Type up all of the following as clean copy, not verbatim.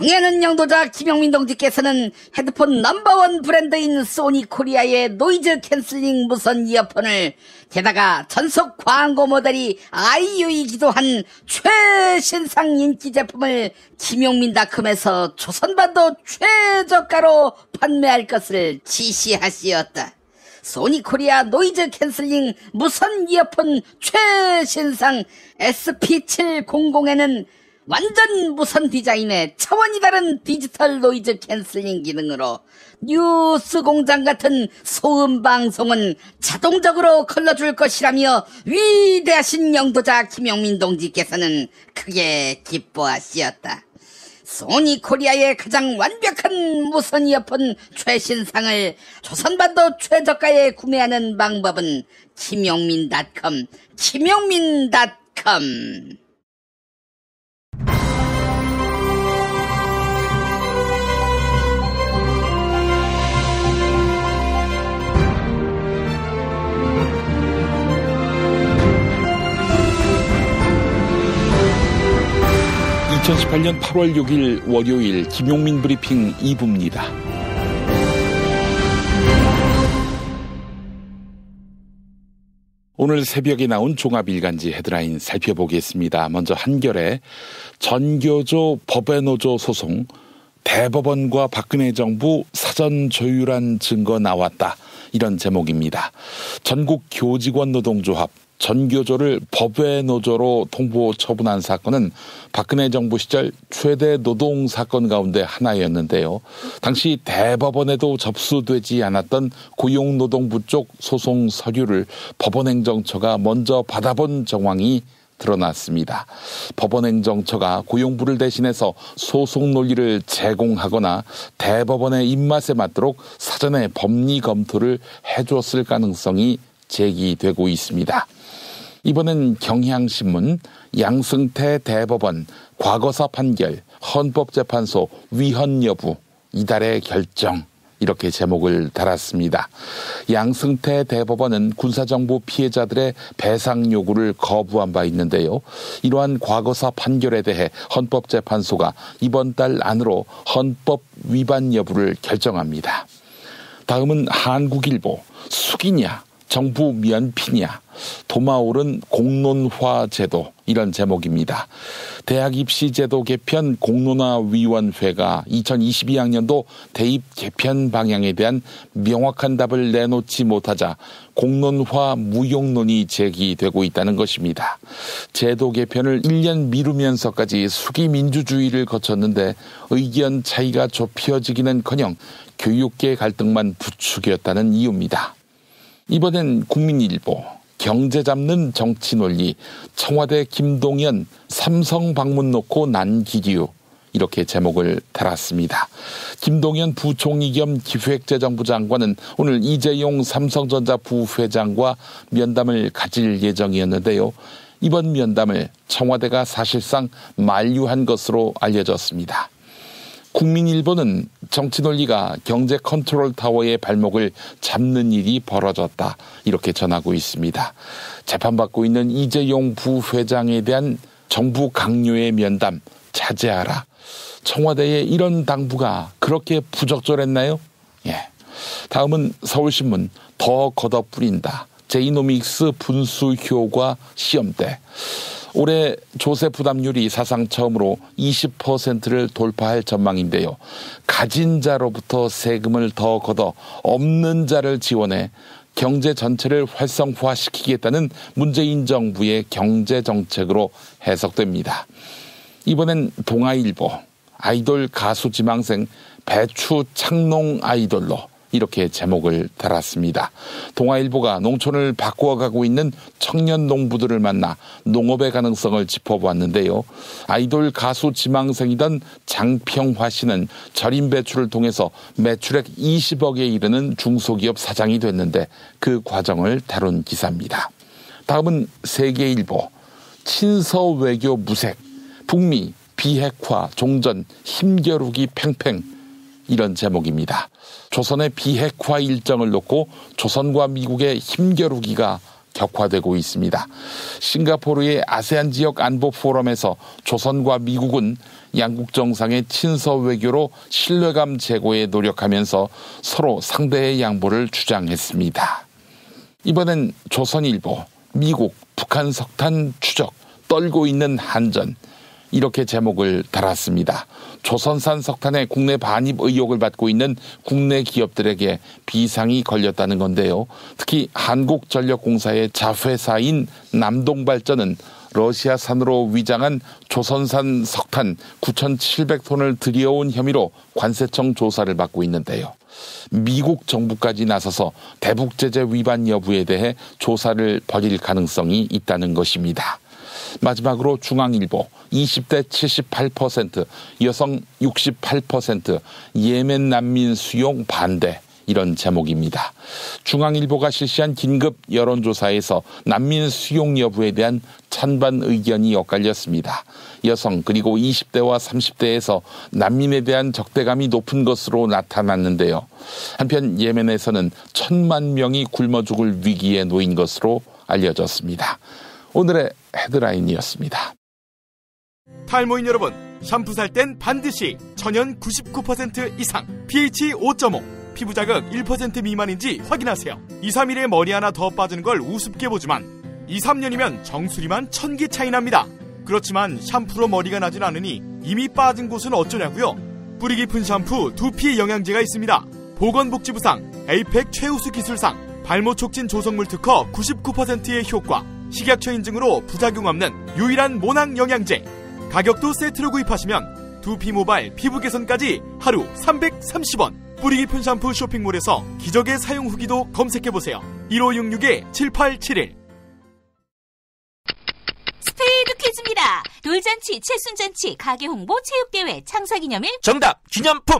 경애하는 영도자 김용민 동지께서는 헤드폰 넘버원 브랜드인 소니코리아의 노이즈 캔슬링 무선 이어폰을 게다가 전속 광고 모델이 아이유이기도 한 최신상 인기 제품을 김용민닷컴에서 조선반도 최저가로 판매할 것을 지시하시었다. 소니코리아 노이즈 캔슬링 무선 이어폰 최신상 SP700에는 완전 무선 디자인의 차원이 다른 디지털 노이즈 캔슬링 기능으로 뉴스 공장 같은 소음 방송은 자동적으로 걸러줄 것이라며 위대하신 영도자 김용민 동지께서는 크게 기뻐하시었다. 소니코리아의 가장 완벽한 무선 이어폰 최신상을 조선반도 최저가에 구매하는 방법은 김용민닷컴. 2018년 8월 6일 월요일 김용민 브리핑 2부입니다. 오늘 새벽에 나온 종합일간지 헤드라인 살펴보겠습니다. 먼저 한겨레 전교조 법외노조 소송 대법원과 박근혜 정부 사전 조율안 증거 나왔다. 이런 제목입니다. 전국 교직원 노동조합 전교조를 법외노조로 통보 처분한 사건은 박근혜 정부 시절 최대 노동 사건 가운데 하나였는데요. 당시 대법원에도 접수되지 않았던 고용노동부 쪽 소송 서류를 법원행정처가 먼저 받아본 정황이 드러났습니다. 법원행정처가 고용부를 대신해서 소송 논리를 제공하거나 대법원의 입맛에 맞도록 사전에 법리 검토를 해줬을 가능성이 제기되고 있습니다. 이번엔 경향신문 양승태 대법원 과거사 판결 헌법재판소 위헌 여부 이달의 결정 이렇게 제목을 달았습니다. 양승태 대법원은 군사정부 피해자들의 배상 요구를 거부한 바 있는데요. 이러한 과거사 판결에 대해 헌법재판소가 이번 달 안으로 헌법 위반 여부를 결정합니다. 다음은 한국일보 숙이냐 정부 면피냐 도마오른 공론화 제도 이런 제목입니다. 대학 입시 제도 개편 공론화위원회가 2022학년도 대입 개편 방향에 대한 명확한 답을 내놓지 못하자 공론화 무용론이 제기되고 있다는 것입니다. 제도 개편을 1년 미루면서까지 수기 민주주의를 거쳤는데 의견 차이가 좁혀지기는커녕 교육계 갈등만 부추겼다는 이유입니다. 이번엔 국민일보 경제 잡는 정치 논리 청와대 김동연 삼성 방문 놓고 난기류 이렇게 제목을 달았습니다. 김동연 부총리 겸 기획재정부 장관은 오늘 이재용 삼성전자 부회장과 면담을 가질 예정이었는데요. 이번 면담을 청와대가 사실상 만류한 것으로 알려졌습니다. 국민일보는 정치논리가 경제 컨트롤 타워의 발목을 잡는 일이 벌어졌다 이렇게 전하고 있습니다. 재판받고 있는 이재용 부회장에 대한 정부 강요의 면담 자제하라. 청와대의 이런 당부가 그렇게 부적절했나요? 다음은 서울신문 더 걷어뿌린다. 제이노믹스 분수 효과 시험대. 올해 조세 부담률이 사상 처음으로 20%를 돌파할 전망인데요. 가진 자로부터 세금을 더 걷어 없는 자를 지원해 경제 전체를 활성화시키겠다는 문재인 정부의 경제정책으로 해석됩니다. 이번엔 동아일보 아이돌 가수 지망생 배추 창농 아이돌로 이렇게 제목을 달았습니다. 동아일보가 농촌을 바꾸어가고 있는 청년 농부들을 만나 농업의 가능성을 짚어보았는데요. 아이돌 가수 지망생이던 장평화 씨는 절임 배추를 통해서 매출액 20억에 이르는 중소기업 사장이 됐는데 그 과정을 다룬 기사입니다. 다음은 세계일보 친서 외교 무색 북미 비핵화 종전 힘겨루기 팽팽 이런 제목입니다. 조선의 비핵화 일정을 놓고 조선과 미국의 힘겨루기가 격화되고 있습니다. 싱가포르의 아세안 지역 안보 포럼에서 조선과 미국은 양국 정상의 친서 외교로 신뢰감 제고에 노력하면서 서로 상대의 양보를 주장했습니다. 이번엔 조선일보, 미국, 북한 석탄 추적, 떨고 있는 한전, 이렇게 제목을 달았습니다. 조선산 석탄의 국내 반입 의혹을 받고 있는 국내 기업들에게 비상이 걸렸다는 건데요. 특히 한국전력공사의 자회사인 남동발전은 러시아산으로 위장한 조선산 석탄 9,700톤을 들여온 혐의로 관세청 조사를 받고 있는데요. 미국 정부까지 나서서 대북 제재 위반 여부에 대해 조사를 벌일 가능성이 있다는 것입니다. 마지막으로 중앙일보 20대 78%, 여성 68%, 예멘 난민 수용 반대, 이런 제목입니다. 중앙일보가 실시한 긴급 여론조사에서 난민 수용 여부에 대한 찬반 의견이 엇갈렸습니다. 여성 그리고 20대와 30대에서 난민에 대한 적대감이 높은 것으로 나타났는데요. 한편 예멘에서는 1,000만 명이 굶어 죽을 위기에 놓인 것으로 알려졌습니다. 오늘의 헤드라인이었습니다. 탈모인 여러분, 샴푸 살 땐 반드시 천연 99% 이상, pH 5.5, 피부 자극 1% 미만인지 확인하세요. 2, 3일에 머리 하나 더 빠지는 걸 우습게 보지만 2, 3년이면 정수리만 1000개 차이 납니다. 그렇지만 샴푸로 머리가 나진 않으니 이미 빠진 곳은 어쩌냐고요? 뿌리 깊은 샴푸 두피 영양제가 있습니다. 보건복지부상, 에이펙 최우수 기술상, 발모 촉진 조성물 특허 99%의 효과, 식약처 인증으로 부작용 없는 유일한 모낭 영양제. 가격도 세트로 구입하시면 두피 모발, 피부 개선까지 하루 330원. 뿌리 깊은 샴푸 쇼핑몰에서 기적의 사용 후기도 검색해보세요. 1566-7871. 스페이드 퀴즈입니다. 돌잔치, 칠순잔치, 가게홍보, 체육대회, 창사기념일. 정답! 기념품!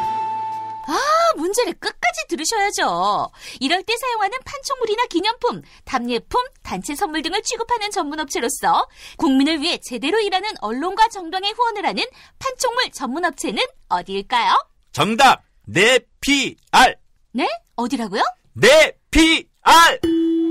문제를 끝까지 들으셔야죠. 이럴 때 사용하는 판촉물이나 기념품, 답례품, 단체 선물 등을 취급하는 전문업체로서 국민을 위해 제대로 일하는 언론과 정당의 후원을 하는 판촉물 전문업체는 어디일까요? 정답! 네피알! 네? 어디라고요? 네피알!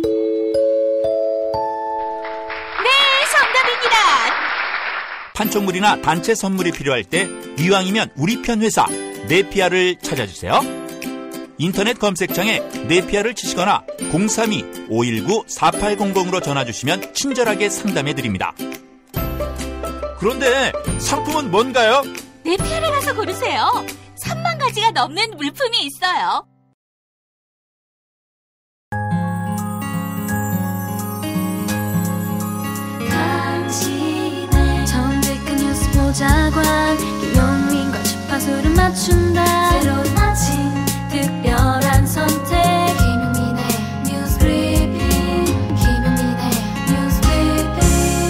네, 정답입니다. 판촉물이나 단체 선물이 필요할 때 이왕이면 우리 편 회사 네피알을 찾아주세요. 인터넷 검색창에 네피알을 치시거나 032-519-4800으로 전화주시면 친절하게 상담해드립니다. 그런데 상품은 뭔가요? 네피알에 가서 고르세요. 3만 가지가 넘는 물품이 있어요. 당신의 정직한 뉴스 보자관, 김용민과 주파수를 맞춘다. 새로운 아침 특별한 선택, 김용민의 뉴스 브리핑. 김용민의 뉴스 브리핑.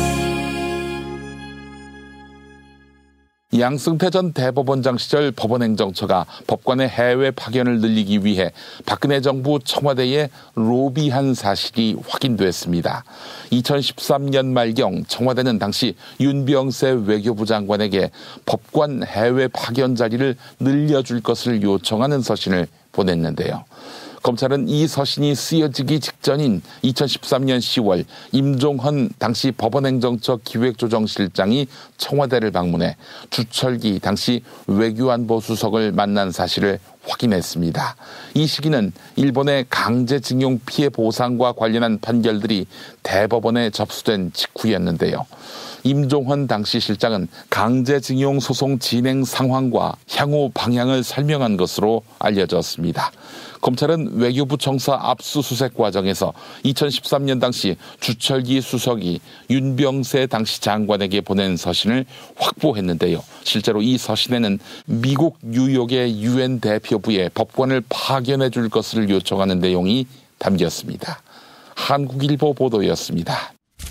양승태 전 대법원장 시절 법원행정처가 법관의 해외 파견을 늘리기 위해 박근혜 정부 청와대에 로비한 사실이 확인됐습니다. 2013년 말경 청와대는 당시 윤병세 외교부 장관에게 법관 해외 파견 자리를 늘려줄 것을 요청하는 서신을 보냈는데요. 검찰은 이 서신이 쓰여지기 직전인 2013년 10월 임종헌 당시 법원행정처 기획조정실장이 청와대를 방문해 주철기 당시 외교안보수석을 만난 사실을 확인했습니다. 이 시기는 일본의 강제징용 피해 보상과 관련한 판결들이 대법원에 접수된 직후였는데요. 임종헌 당시 실장은 강제징용 소송 진행 상황과 향후 방향을 설명한 것으로 알려졌습니다. 검찰은 외교부 청사 압수수색 과정에서 2013년 당시 주철기 수석이 윤병세 당시 장관에게 보낸 서신을 확보했는데요. 실제로 이 서신에는 미국 뉴욕의 유엔 대표부에 법관을 파견해 줄 것을 요청하는 내용이 담겼습니다. 한국일보 보도였습니다.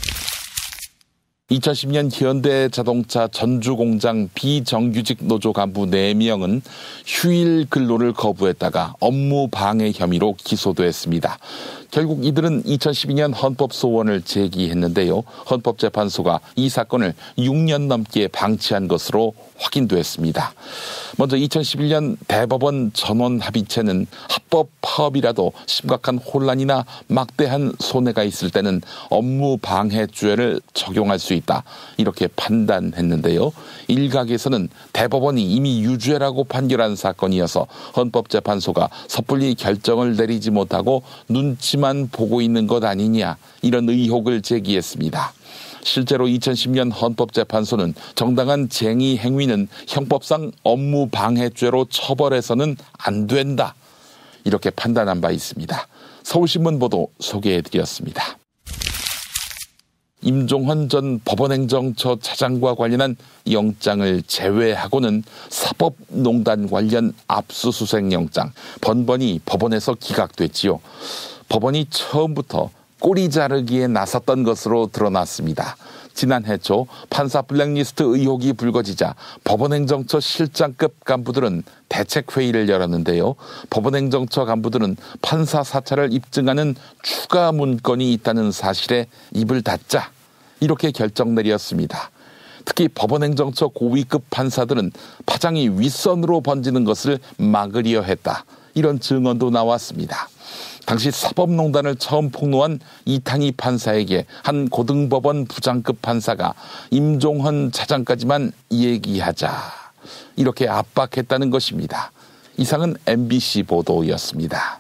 2010년 현대자동차 전주공장 비정규직 노조 간부 4명은 휴일 근로를 거부했다가 업무 방해 혐의로 기소됐습니다. 결국 이들은 2012년 헌법소원을 제기했는데요. 헌법재판소가 이 사건을 6년 넘게 방치한 것으로 확인됐습니다. 먼저 2011년 대법원 전원합의체는 합법 파업이라도 심각한 혼란이나 막대한 손해가 있을 때는 업무 방해죄를 적용할 수 있다. 이렇게 판단했는데요. 일각에서는 대법원이 이미 유죄라고 판결한 사건이어서 헌법재판소가 섣불리 결정을 내리지 못하고 눈치만 보고 있는 것 아니냐, 이런 의혹을 제기했습니다. 실제로 2010년 헌법재판소는 정당한 쟁의 행위는 형법상 업무방해죄로 처벌해서는 안 된다, 이렇게 판단한 바 있습니다. 서울신문 보도 소개해드렸습니다. 임종헌 전 법원행정처 차장과 관련한 영장을 제외하고는 사법농단 관련 압수수색 영장 번번이 법원에서 기각됐지요. 법원이 처음부터 꼬리 자르기에 나섰던 것으로 드러났습니다. 지난해 초 판사 블랙리스트 의혹이 불거지자 법원행정처 실장급 간부들은 대책회의를 열었는데요. 법원행정처 간부들은 판사 사찰을 입증하는 추가 문건이 있다는 사실에 입을 닫자 이렇게 결정 내렸습니다. 특히 법원행정처 고위급 판사들은 파장이 윗선으로 번지는 것을 막으려 했다, 이런 증언도 나왔습니다. 당시 사법농단을 처음 폭로한 이탄희 판사에게 한 고등법원 부장급 판사가 임종헌 차장까지만 얘기하자, 이렇게 압박했다는 것입니다. 이상은 MBC 보도였습니다.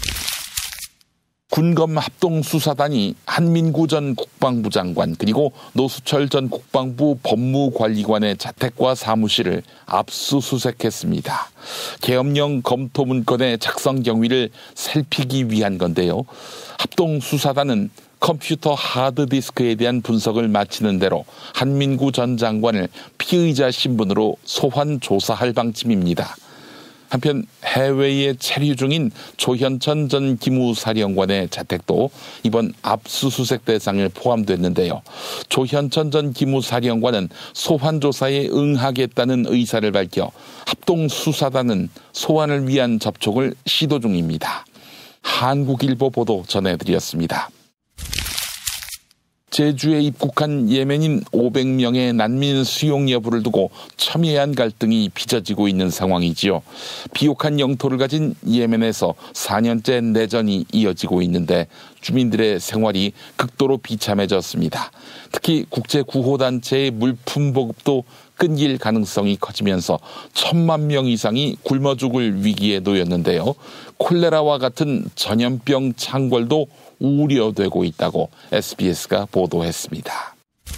군검 합동수사단이 한민구 전 국방부 장관 그리고 노수철 전 국방부 법무관리관의 자택과 사무실을 압수수색했습니다. 계엄령 검토 문건의 작성 경위를 살피기 위한 건데요. 합동수사단은 컴퓨터 하드디스크에 대한 분석을 마치는 대로 한민구 전 장관을 피의자 신분으로 소환 조사할 방침입니다. 한편 해외에 체류 중인 조현천 전 기무사령관의 자택도 이번 압수수색 대상에 포함됐는데요. 조현천 전 기무사령관은 소환 조사에 응하겠다는 의사를 밝혀 합동수사단은 소환을 위한 접촉을 시도 중입니다. 한국일보 보도 전해드렸습니다. 제주에 입국한 예멘인 500명의 난민 수용 여부를 두고 첨예한 갈등이 빚어지고 있는 상황이지요. 비옥한 영토를 가진 예멘에서 4년째 내전이 이어지고 있는데 주민들의 생활이 극도로 비참해졌습니다. 특히 국제구호단체의 물품 보급도 끊길 가능성이 커지면서 1,000만 명 이상이 굶어 죽을 위기에 놓였는데요. 콜레라와 같은 전염병 창궐도 우려되고 있다고 SBS가 보도했습니다.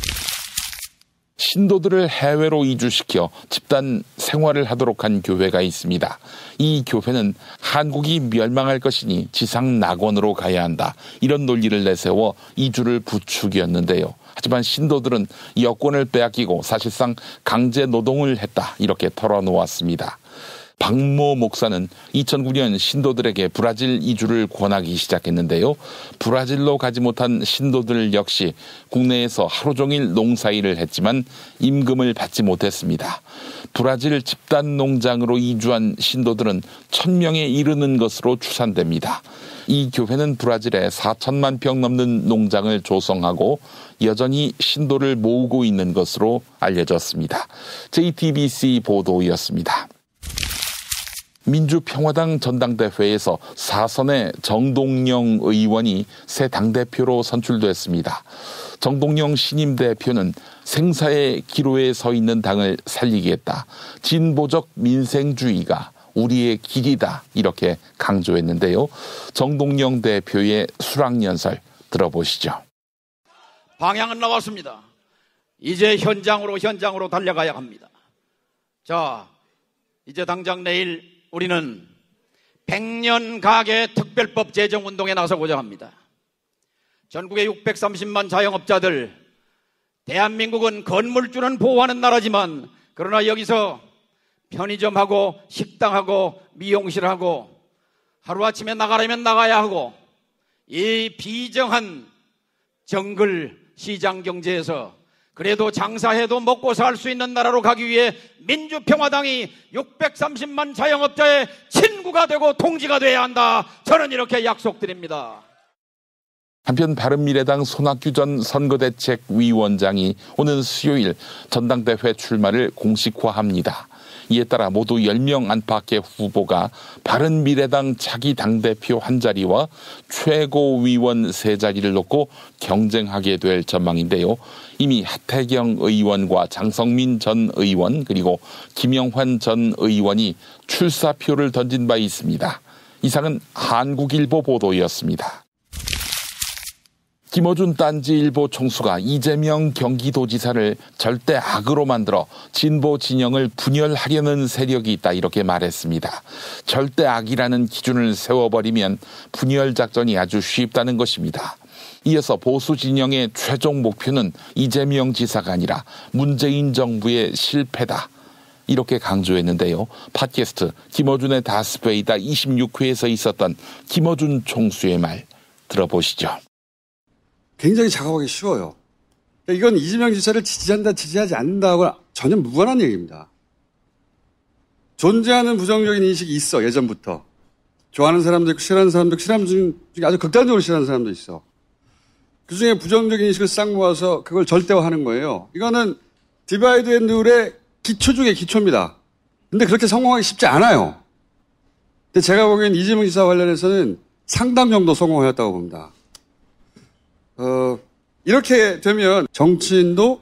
신도들을 해외로 이주시켜 집단 생활을 하도록 한 교회가 있습니다. 이 교회는 한국이 멸망할 것이니 지상 낙원으로 가야 한다, 이런 논리를 내세워 이주를 부추겼는데요. 하지만 신도들은 여권을 빼앗기고 사실상 강제 노동을 했다, 이렇게 털어놓았습니다. 박모 목사는 2009년 신도들에게 브라질 이주를 권하기 시작했는데요. 브라질로 가지 못한 신도들 역시 국내에서 하루 종일 농사일을 했지만 임금을 받지 못했습니다. 브라질 집단 농장으로 이주한 신도들은 1,000명에 이르는 것으로 추산됩니다. 이 교회는 브라질에 4천만 평 넘는 농장을 조성하고 여전히 신도를 모으고 있는 것으로 알려졌습니다. JTBC 보도였습니다. 민주평화당 전당대회에서 4선의 정동영 의원이 새 당대표로 선출됐습니다. 정동영 신임 대표는 생사의 기로에 서 있는 당을 살리겠다, 진보적 민생주의가 우리의 길이다, 이렇게 강조했는데요. 정동영 대표의 수락연설 들어보시죠. 방향은 나왔습니다. 이제 현장으로 달려가야 합니다. 자, 이제 당장 내일 우리는 100년 가계 특별법 제정 운동에 나서고자 합니다. 전국의 630만 자영업자들, 대한민국은 건물주는 보호하는 나라지만 그러나 여기서 편의점하고 식당하고 미용실하고 하루아침에 나가려면 나가야 하고 이 비정한 정글 시장 경제에서 그래도 장사해도 먹고 살 수 있는 나라로 가기 위해 민주평화당이 630만 자영업자의 친구가 되고 동지가 돼야 한다. 저는 이렇게 약속드립니다. 한편 바른미래당 손학규 전 선거대책위원장이 오는 수요일 전당대회 출마를 공식화합니다. 이에 따라 모두 10명 안팎의 후보가 바른미래당 차기 당대표 한 자리와 최고위원 3자리를 놓고 경쟁하게 될 전망인데요. 이미 하태경 의원과 장성민 전 의원 그리고 김영환 전 의원이 출사표를 던진 바 있습니다. 이상은 한국일보 보도였습니다. 김어준 딴지일보 총수가 이재명 경기도지사를 절대 악으로 만들어 진보 진영을 분열하려는 세력이 있다 이렇게 말했습니다. 절대 악이라는 기준을 세워버리면 분열 작전이 아주 쉽다는 것입니다. 이어서 보수 진영의 최종 목표는 이재명 지사가 아니라 문재인 정부의 실패다. 이렇게 강조했는데요. 팟캐스트 김어준의 다스베이다 26회에서 있었던 김어준 총수의 말 들어보시죠. 굉장히 작업하기 쉬워요. 이건 이재명 지사를 지지한다, 지지하지 않는다하고 전혀 무관한 얘기입니다. 존재하는 부정적인 인식이 있어, 예전부터. 좋아하는 사람도 있고, 싫어하는 사람도 있고, 싫어하는 중에 아주 극단적으로 싫어하는 사람도 있어. 그 중에 부정적인 인식을 싹 모아서 그걸 절대화하는 거예요. 이거는 디바이드 앤 룰의 기초 중에 기초입니다. 근데 그렇게 성공하기 쉽지 않아요. 근데 제가 보기엔 이재명 지사 관련해서는 상당 정도 성공하였다고 봅니다. 이렇게 되면 정치인도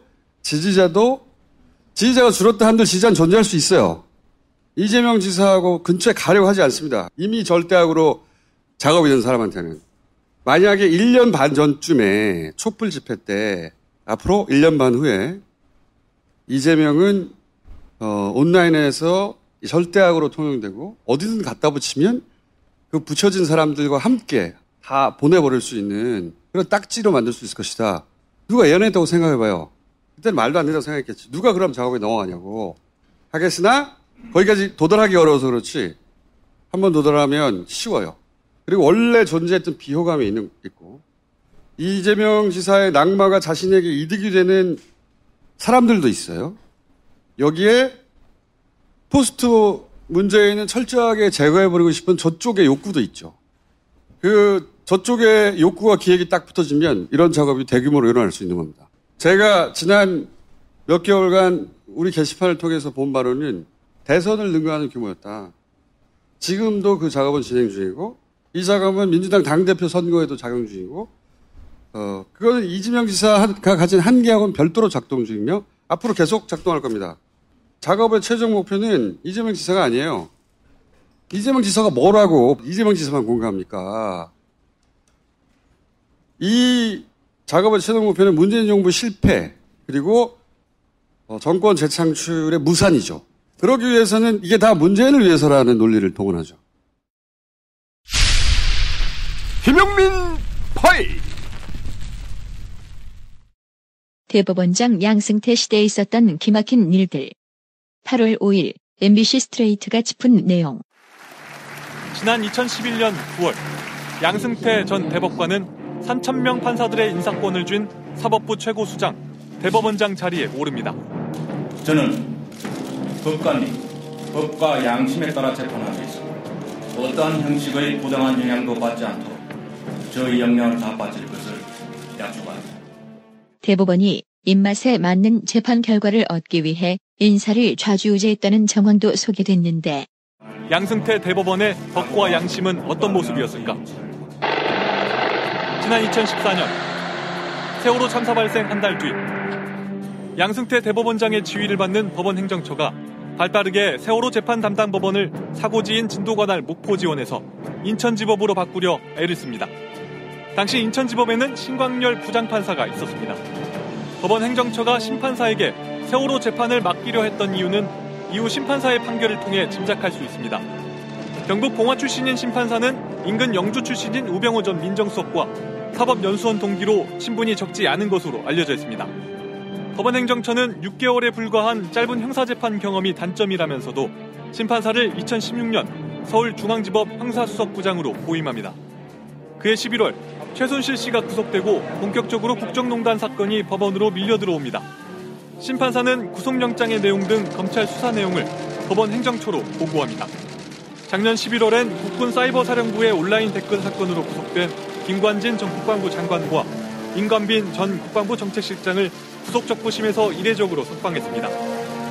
지지자가 줄었다 한들 지지자는 존재할 수 있어요. 이재명 지사하고 근처에 가려고 하지 않습니다. 이미 절대악으로 작업이 된 사람한테는. 만약에 1년 반 전쯤에 촛불 집회 때 앞으로 1년 반 후에 이재명은 온라인에서 절대악으로 통용되고 어디든 갖다 붙이면 그 붙여진 사람들과 함께 다 보내버릴 수 있는 그런 딱지로 만들 수 있을 것이다. 누가 예언했다고 생각해봐요. 그때는 말도 안 된다고 생각했겠지. 누가 그럼 작업에 넘어가냐고. 하겠으나 거기까지 도달하기 어려워서 그렇지 한번 도달하면 쉬워요. 그리고 원래 존재했던 비호감이 있고 이재명 지사의 낙마가 자신에게 이득이 되는 사람들도 있어요. 여기에 포스트 문재인은 철저하게 제거해버리고 싶은 저쪽의 욕구도 있죠. 저쪽의 욕구와 기획이 딱 붙어지면 이런 작업이 대규모로 일어날 수 있는 겁니다. 제가 지난 몇 개월간 우리 게시판을 통해서 본 바로는 대선을 능가하는 규모였다. 지금도 그 작업은 진행 중이고 이 작업은 민주당 당대표 선거에도 작용 중이고 그거는 이재명 지사가 가진 한계하고는 별도로 작동 중이며 앞으로 계속 작동할 겁니다. 작업의 최종 목표는 이재명 지사가 아니에요. 이재명 지사가 뭐라고 이재명 지사만 공감합니까? 이 작업의 최종 목표는 문재인 정부 실패 그리고 정권 재창출의 무산이죠. 그러기 위해서는 이게 다 문재인을 위해서라는 논리를 동원하죠. 김용민 파일. 대법원장 양승태 시대에 있었던 기막힌 일들. 8월 5일 MBC 스트레이트가 짚은 내용. 지난 2011년 9월 양승태 전 대법관은 3,000명 판사들의 인사권을 쥔 사법부 최고수장 대법원장 자리에 오릅니다. 저는 법과 및 법과 양심에 따라 재판하고 있습니다. 어떠한 형식의 부당한 영향도 받지 않도록 저의 역량을 다 바칠 것을 약속합니다. 대법원이 입맛에 맞는 재판 결과를 얻기 위해 인사를 좌지우지했다는 정황도 소개됐는데 양승태 대법원의 법과 양심은 어떤 모습이었을까? 지난 2014년 세월호 참사 발생 한 달 뒤 양승태 대법원장의 지휘를 받는 법원 행정처가 발빠르게 세월호 재판 담당 법원을 사고지인 진도관할 목포 지원에서 인천지법으로 바꾸려 애를 씁니다. 당시 인천지법에는 신광열 부장판사가 있었습니다. 법원 행정처가 심판사에게 세월호 재판을 맡기려 했던 이유는 이후 심판사의 판결을 통해 짐작할 수 있습니다. 경북 봉화 출신인 심판사는 인근 영주 출신인 우병호 전 민정수석과 사법연수원 동기로 신분이 적지 않은 것으로 알려져 있습니다. 법원 행정처는 6개월에 불과한 짧은 형사재판 경험이 단점이라면서도 심판사를 2016년 서울중앙지법 형사수석부장으로 보임합니다. 그해 11월 최순실 씨가 구속되고 본격적으로 국정농단 사건이 법원으로 밀려 들어옵니다. 심판사는 구속영장의 내용 등 검찰 수사 내용을 법원 행정처로 보고합니다. 작년 11월엔 국군사이버사령부의 온라인 댓글 사건으로 구속된 김관진 전 국방부 장관과 임관빈 전 국방부 정책실장을 구속적부심에서 이례적으로 석방했습니다.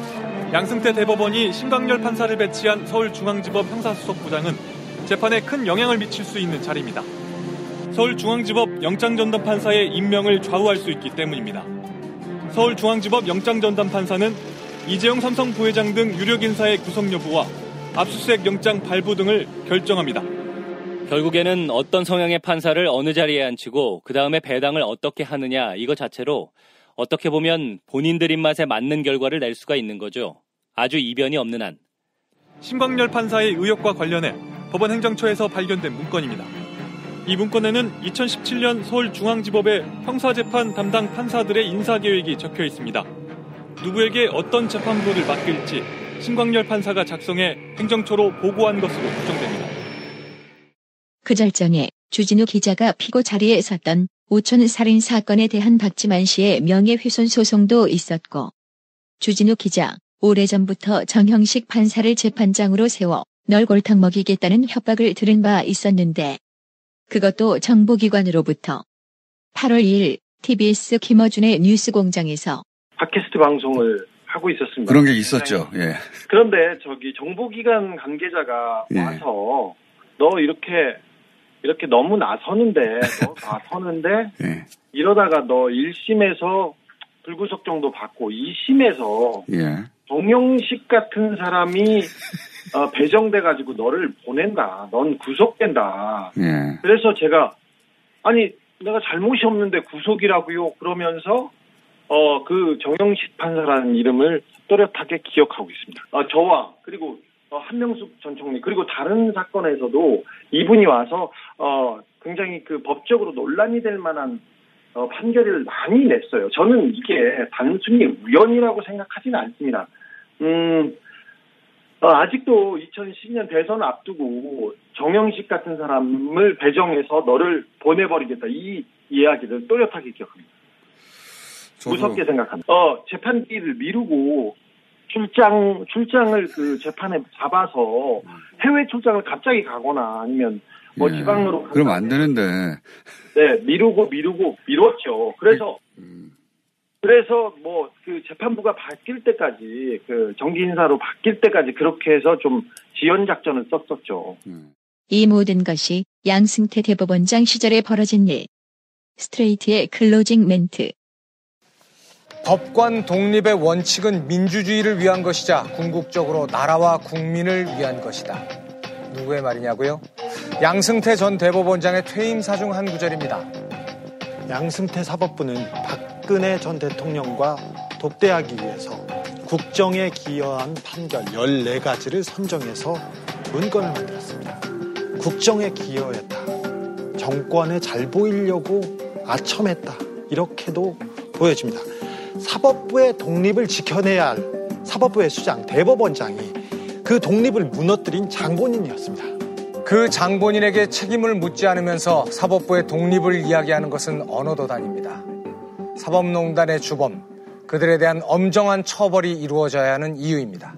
양승태 대법원이 신광열 판사를 배치한 서울중앙지법 형사수석부장은 재판에 큰 영향을 미칠 수 있는 자리입니다. 서울중앙지법 영장전담 판사의 임명을 좌우할 수 있기 때문입니다. 서울중앙지법 영장전담 판사는 이재용 삼성 부회장 등 유력 인사의 구속 여부와 압수수색 영장 발부 등을 결정합니다. 결국에는 어떤 성향의 판사를 어느 자리에 앉히고 그 다음에 배당을 어떻게 하느냐 이거 자체로 어떻게 보면 본인들 입맛에 맞는 결과를 낼 수가 있는 거죠. 아주 이변이 없는 한. 신광열 판사의 의혹과 관련해 법원 행정처에서 발견된 문건입니다. 이 문건에는 2017년 서울중앙지법의 형사재판 담당 판사들의 인사계획이 적혀 있습니다. 누구에게 어떤 재판부를 맡길지 신광열 판사가 작성해 행정처로 보고한 것으로 추정됩니다. 그 절정에 주진우 기자가 피고 자리에 섰던 오촌 살인 사건에 대한 박지만 씨의 명예훼손 소송도 있었고, 주진우 기자 오래전부터 정형식 판사를 재판장으로 세워 널 골탕 먹이겠다는 협박을 들은 바 있었는데, 그것도 정보기관으로부터 8월 2일 TBS 김어준의 뉴스공장에서 팟캐스트 방송을 하고 있었습니다. 그런 게 있었죠. 예. 그런데 정보기관 관계자가 와서 너 이렇게 너무 나서는데 예. 이러다가 너 1심에서 불구속 정도 받고 2심에서 예. 정영식 같은 사람이 배정돼가지고 너를 보낸다. 넌 구속된다. 예. 그래서 제가 아니 내가 잘못이 없는데 구속이라고요. 그러면서 그 정영식 판사라는 이름을 또렷하게 기억하고 있습니다. 저와 그리고 한명숙 전 총리 그리고 다른 사건에서도 이분이 와서 굉장히 그 법적으로 논란이 될 만한 판결을 많이 냈어요. 저는 이게 단순히 우연이라고 생각하지는 않습니다. 아직도 2012년 대선 앞두고 정영식 같은 사람을 배정해서 너를 보내버리겠다. 이 이야기를 또렷하게 기억합니다. 무섭게 생각합니다. 재판기를 미루고 출장을 그 재판에 잡아서 해외 출장을 갑자기 가거나 아니면 예. 지방으로 그럼 안 되는데. 네, 미뤘죠. 그래서 그 재판부가 바뀔 때까지 그 정기 인사로 바뀔 때까지 그렇게 해서 좀 지연 작전을 썼었죠. 이 모든 것이 양승태 대법원장 시절에 벌어진 일. 스트레이트의 클로징 멘트. 법관 독립의 원칙은 민주주의를 위한 것이자 궁극적으로 나라와 국민을 위한 것이다. 누구의 말이냐고요? 양승태 전 대법원장의 퇴임사 중 한 구절입니다. 양승태 사법부는 박근혜 전 대통령과 독대하기 위해서 국정에 기여한 판결 14가지를 선정해서 문건을 만들었습니다. 국정에 기여했다. 정권에 잘 보이려고 아첨했다. 이렇게도 보여집니다. 사법부의 독립을 지켜내야 할 사법부의 수장 대법원장이 그 독립을 무너뜨린 장본인이었습니다. 그 장본인에게 책임을 묻지 않으면서 사법부의 독립을 이야기하는 것은 언어도 아닙니다. 사법농단의 주범, 그들에 대한 엄정한 처벌이 이루어져야 하는 이유입니다.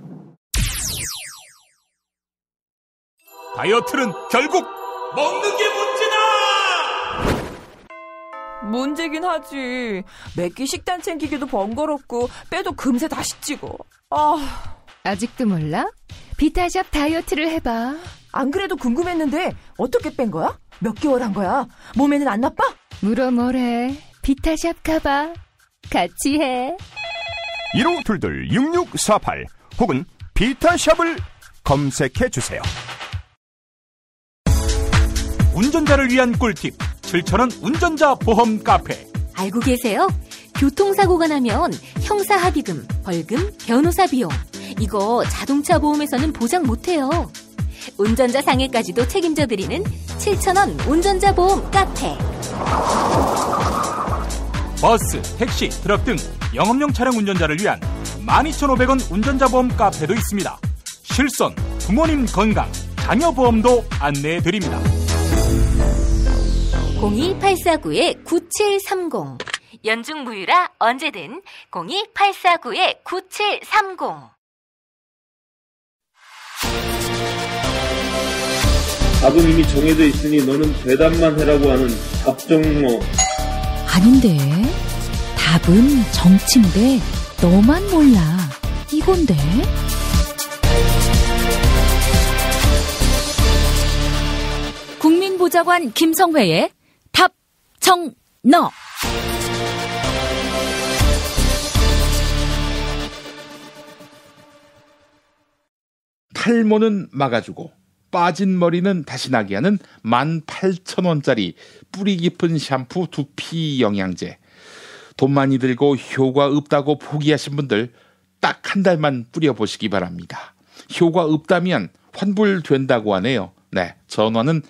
다이어트는 결국 먹는 게 문제다! 문제긴 하지. 매끼 식단 챙기기도 번거롭고 빼도 금세 다시 찌고. 아직도 몰라? 비타샵 다이어트를 해봐. 안 그래도 궁금했는데 어떻게 뺀 거야? 몇 개월 한 거야? 몸에는 안 나빠? 물어 뭐래. 비타샵 가봐. 같이 해. 1522-6648 혹은 비타샵을 검색해주세요. 운전자를 위한 꿀팁 7,000원 운전자 보험 카페. 알고 계세요? 교통사고가 나면 형사합의금, 벌금, 변호사 비용 이거 자동차 보험에서는 보장 못해요. 운전자 상해까지도 책임져드리는 7,000원 운전자 보험 카페. 버스, 택시, 트럭 등 영업용 차량 운전자를 위한 12,500원 운전자 보험 카페도 있습니다. 실손, 부모님 건강, 자녀 보험도 안내해드립니다. 02849-9730 연중 무휴라 언제든 02849-9730. 답은 이미 정해져 있으니 너는 대답만 해라고 하는 답정너. 아닌데. 답은 정치인데 너만 몰라. 이건데? 국민보좌관 김성회의 답정너. 탈모는 막아주고 빠진 머리는 다시 나게 하는 18,000원짜리 뿌리 깊은 샴푸 두피 영양제. 돈 많이 들고 효과 없다고 포기하신 분들 딱 한 달만 뿌려보시기 바랍니다. 효과 없다면 환불된다고 하네요. 네, 전화는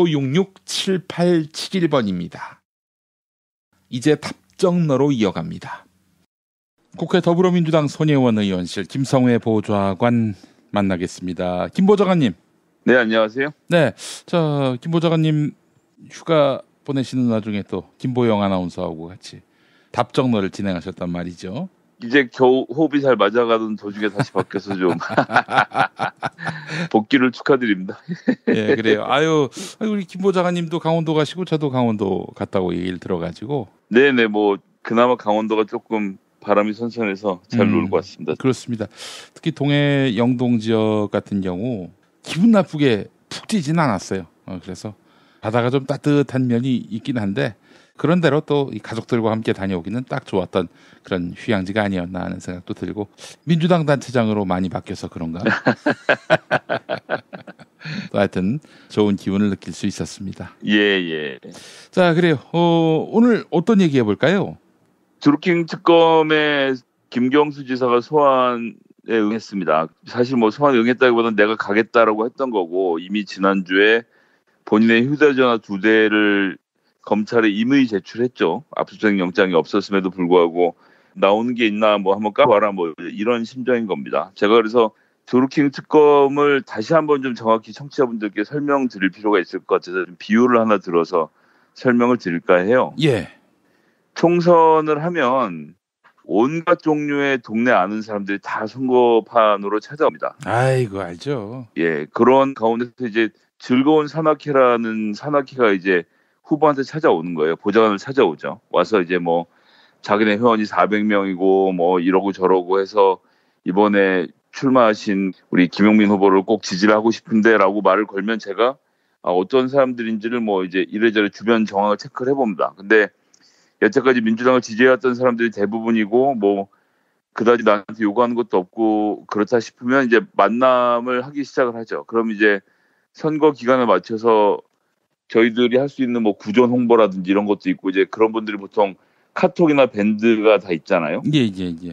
1566-7871번입니다. 이제 답정너로 이어갑니다. 국회 더불어민주당 손혜원 의원실 김성회 보좌관 만나겠습니다. 김 보좌관님. 네, 안녕하세요. 네, 김 보좌관님 휴가 보내시는 와중에 또 김보영 아나운서하고 같이 답정너를 진행하셨단 말이죠. 이제 겨우 호흡이 잘 맞아가던 도중에 다시 바뀌어서 좀 복귀를 축하드립니다. 예, 그래요. 아유, 우리 김 보좌관님도 강원도 가시고 저도 강원도 갔다고 얘기를 들어가지고. 네네, 뭐 그나마 강원도가 조금 바람이 선선해서 잘 놀고 왔습니다. 그렇습니다. 특히 동해 영동 지역 같은 경우 기분 나쁘게 푹 뛰진 않았어요. 그래서 바다가 좀 따뜻한 면이 있긴 한데 그런 대로 또 이 가족들과 함께 다녀오기는 딱 좋았던 그런 휴양지가 아니었나 하는 생각도 들고 민주당 단체장으로 많이 바뀌어서 그런가? 또 하여튼 좋은 기운을 느낄 수 있었습니다. 예. 자, 그래요. 오늘 어떤 얘기 해볼까요? 드루킹 특검에 김경수 지사가 소환에 응했습니다. 사실 뭐 소환에 응했다기보다는 내가 가겠다라고 했던 거고 이미 지난주에 본인의 휴대전화 2대를 검찰에 임의 제출했죠. 압수수색 영장이 없었음에도 불구하고 나오는 게 있나 뭐 한번 까봐라 뭐 이런 심정인 겁니다. 제가 그래서 드루킹 특검을 다시 한번 좀 정확히 청취자분들께 설명드릴 필요가 있을 것 같아서 좀 비유를 하나 들어서 설명을 드릴까 해요. 예. 총선을 하면 온갖 종류의 동네 아는 사람들이 다 선거판으로 찾아옵니다. 아이고, 알죠. 예, 그런 가운데서 이제 즐거운 산악회라는 산악회가 이제 후보한테 찾아오는 거예요. 보좌관을 찾아오죠. 와서 이제 뭐 자기네 회원이 400명이고 뭐 이러고 저러고 해서 이번에 출마하신 우리 김용민 후보를 꼭 지지를 하고 싶은데라고 말을 걸면 제가 어떤 사람들인지를 뭐 이제 이래저래 주변 정황을 체크를 해봅니다. 근데 여태까지 민주당을 지지해왔던 사람들이 대부분이고 뭐 그다지 나한테 요구하는 것도 없고 그렇다 싶으면 이제 만남을 하기 시작을 하죠. 그럼 이제 선거 기간에 맞춰서 저희들이 할 수 있는 뭐 구전 홍보라든지 이런 것도 있고 이제 그런 분들이 보통 카톡이나 밴드가 다 있잖아요. 예.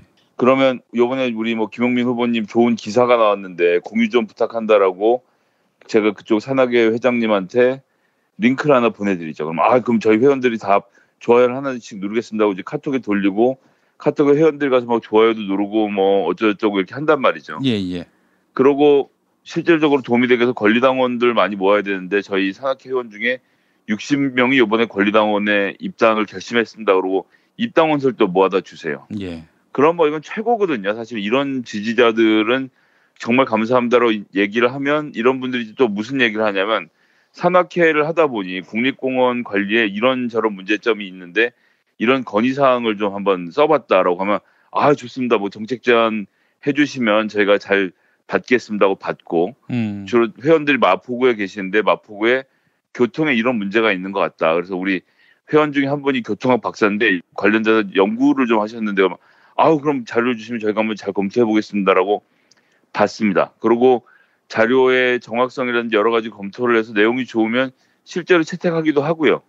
그러면 요번에 우리 뭐 김용민 후보님 좋은 기사가 나왔는데 공유 좀 부탁한다라고 제가 그쪽 산악회 회장님한테 링크를 하나 보내드리죠. 그럼 저희 회원들이 다 좋아요를 하나씩 누르겠습니다. 이제 카톡에 돌리고 카톡에 회원들 가서 막 좋아요도 누르고 뭐 어쩌고저쩌고 이렇게 한단 말이죠. 예. 그러고 실질적으로 도움이 되기 위해서 권리당원들 많이 모아야 되는데 저희 산악회 회원 중에 60명이 이번에 권리당원에 입당을 결심했습니다. 그러고 입당원서를 또 모아다 주세요. 예. 그럼 뭐 이건 최고거든요. 사실 이런 지지자들은 정말 감사합니다로 얘기를 하면 이런 분들이 또 무슨 얘기를 하냐면 산악회를 하다 보니 국립공원 관리에 이런저런 문제점이 있는데 이런 건의사항을 좀 한번 써봤다라고 하면 좋습니다. 뭐 정책 제안 해주시면 저희가 잘 받겠습니다 하고 받고 주로 회원들이 마포구에 계시는데 마포구에 교통에 이런 문제가 있는 것 같다. 그래서 우리 회원 중에 한 분이 교통학 박사인데 관련돼서 연구를 좀 하셨는데 그럼 자료 주시면 저희가 한번 잘 검토해 보겠습니다라고 받습니다. 그리고 자료의 정확성이라든지 여러 가지 검토를 해서 내용이 좋으면 실제로 채택하기도 하고요.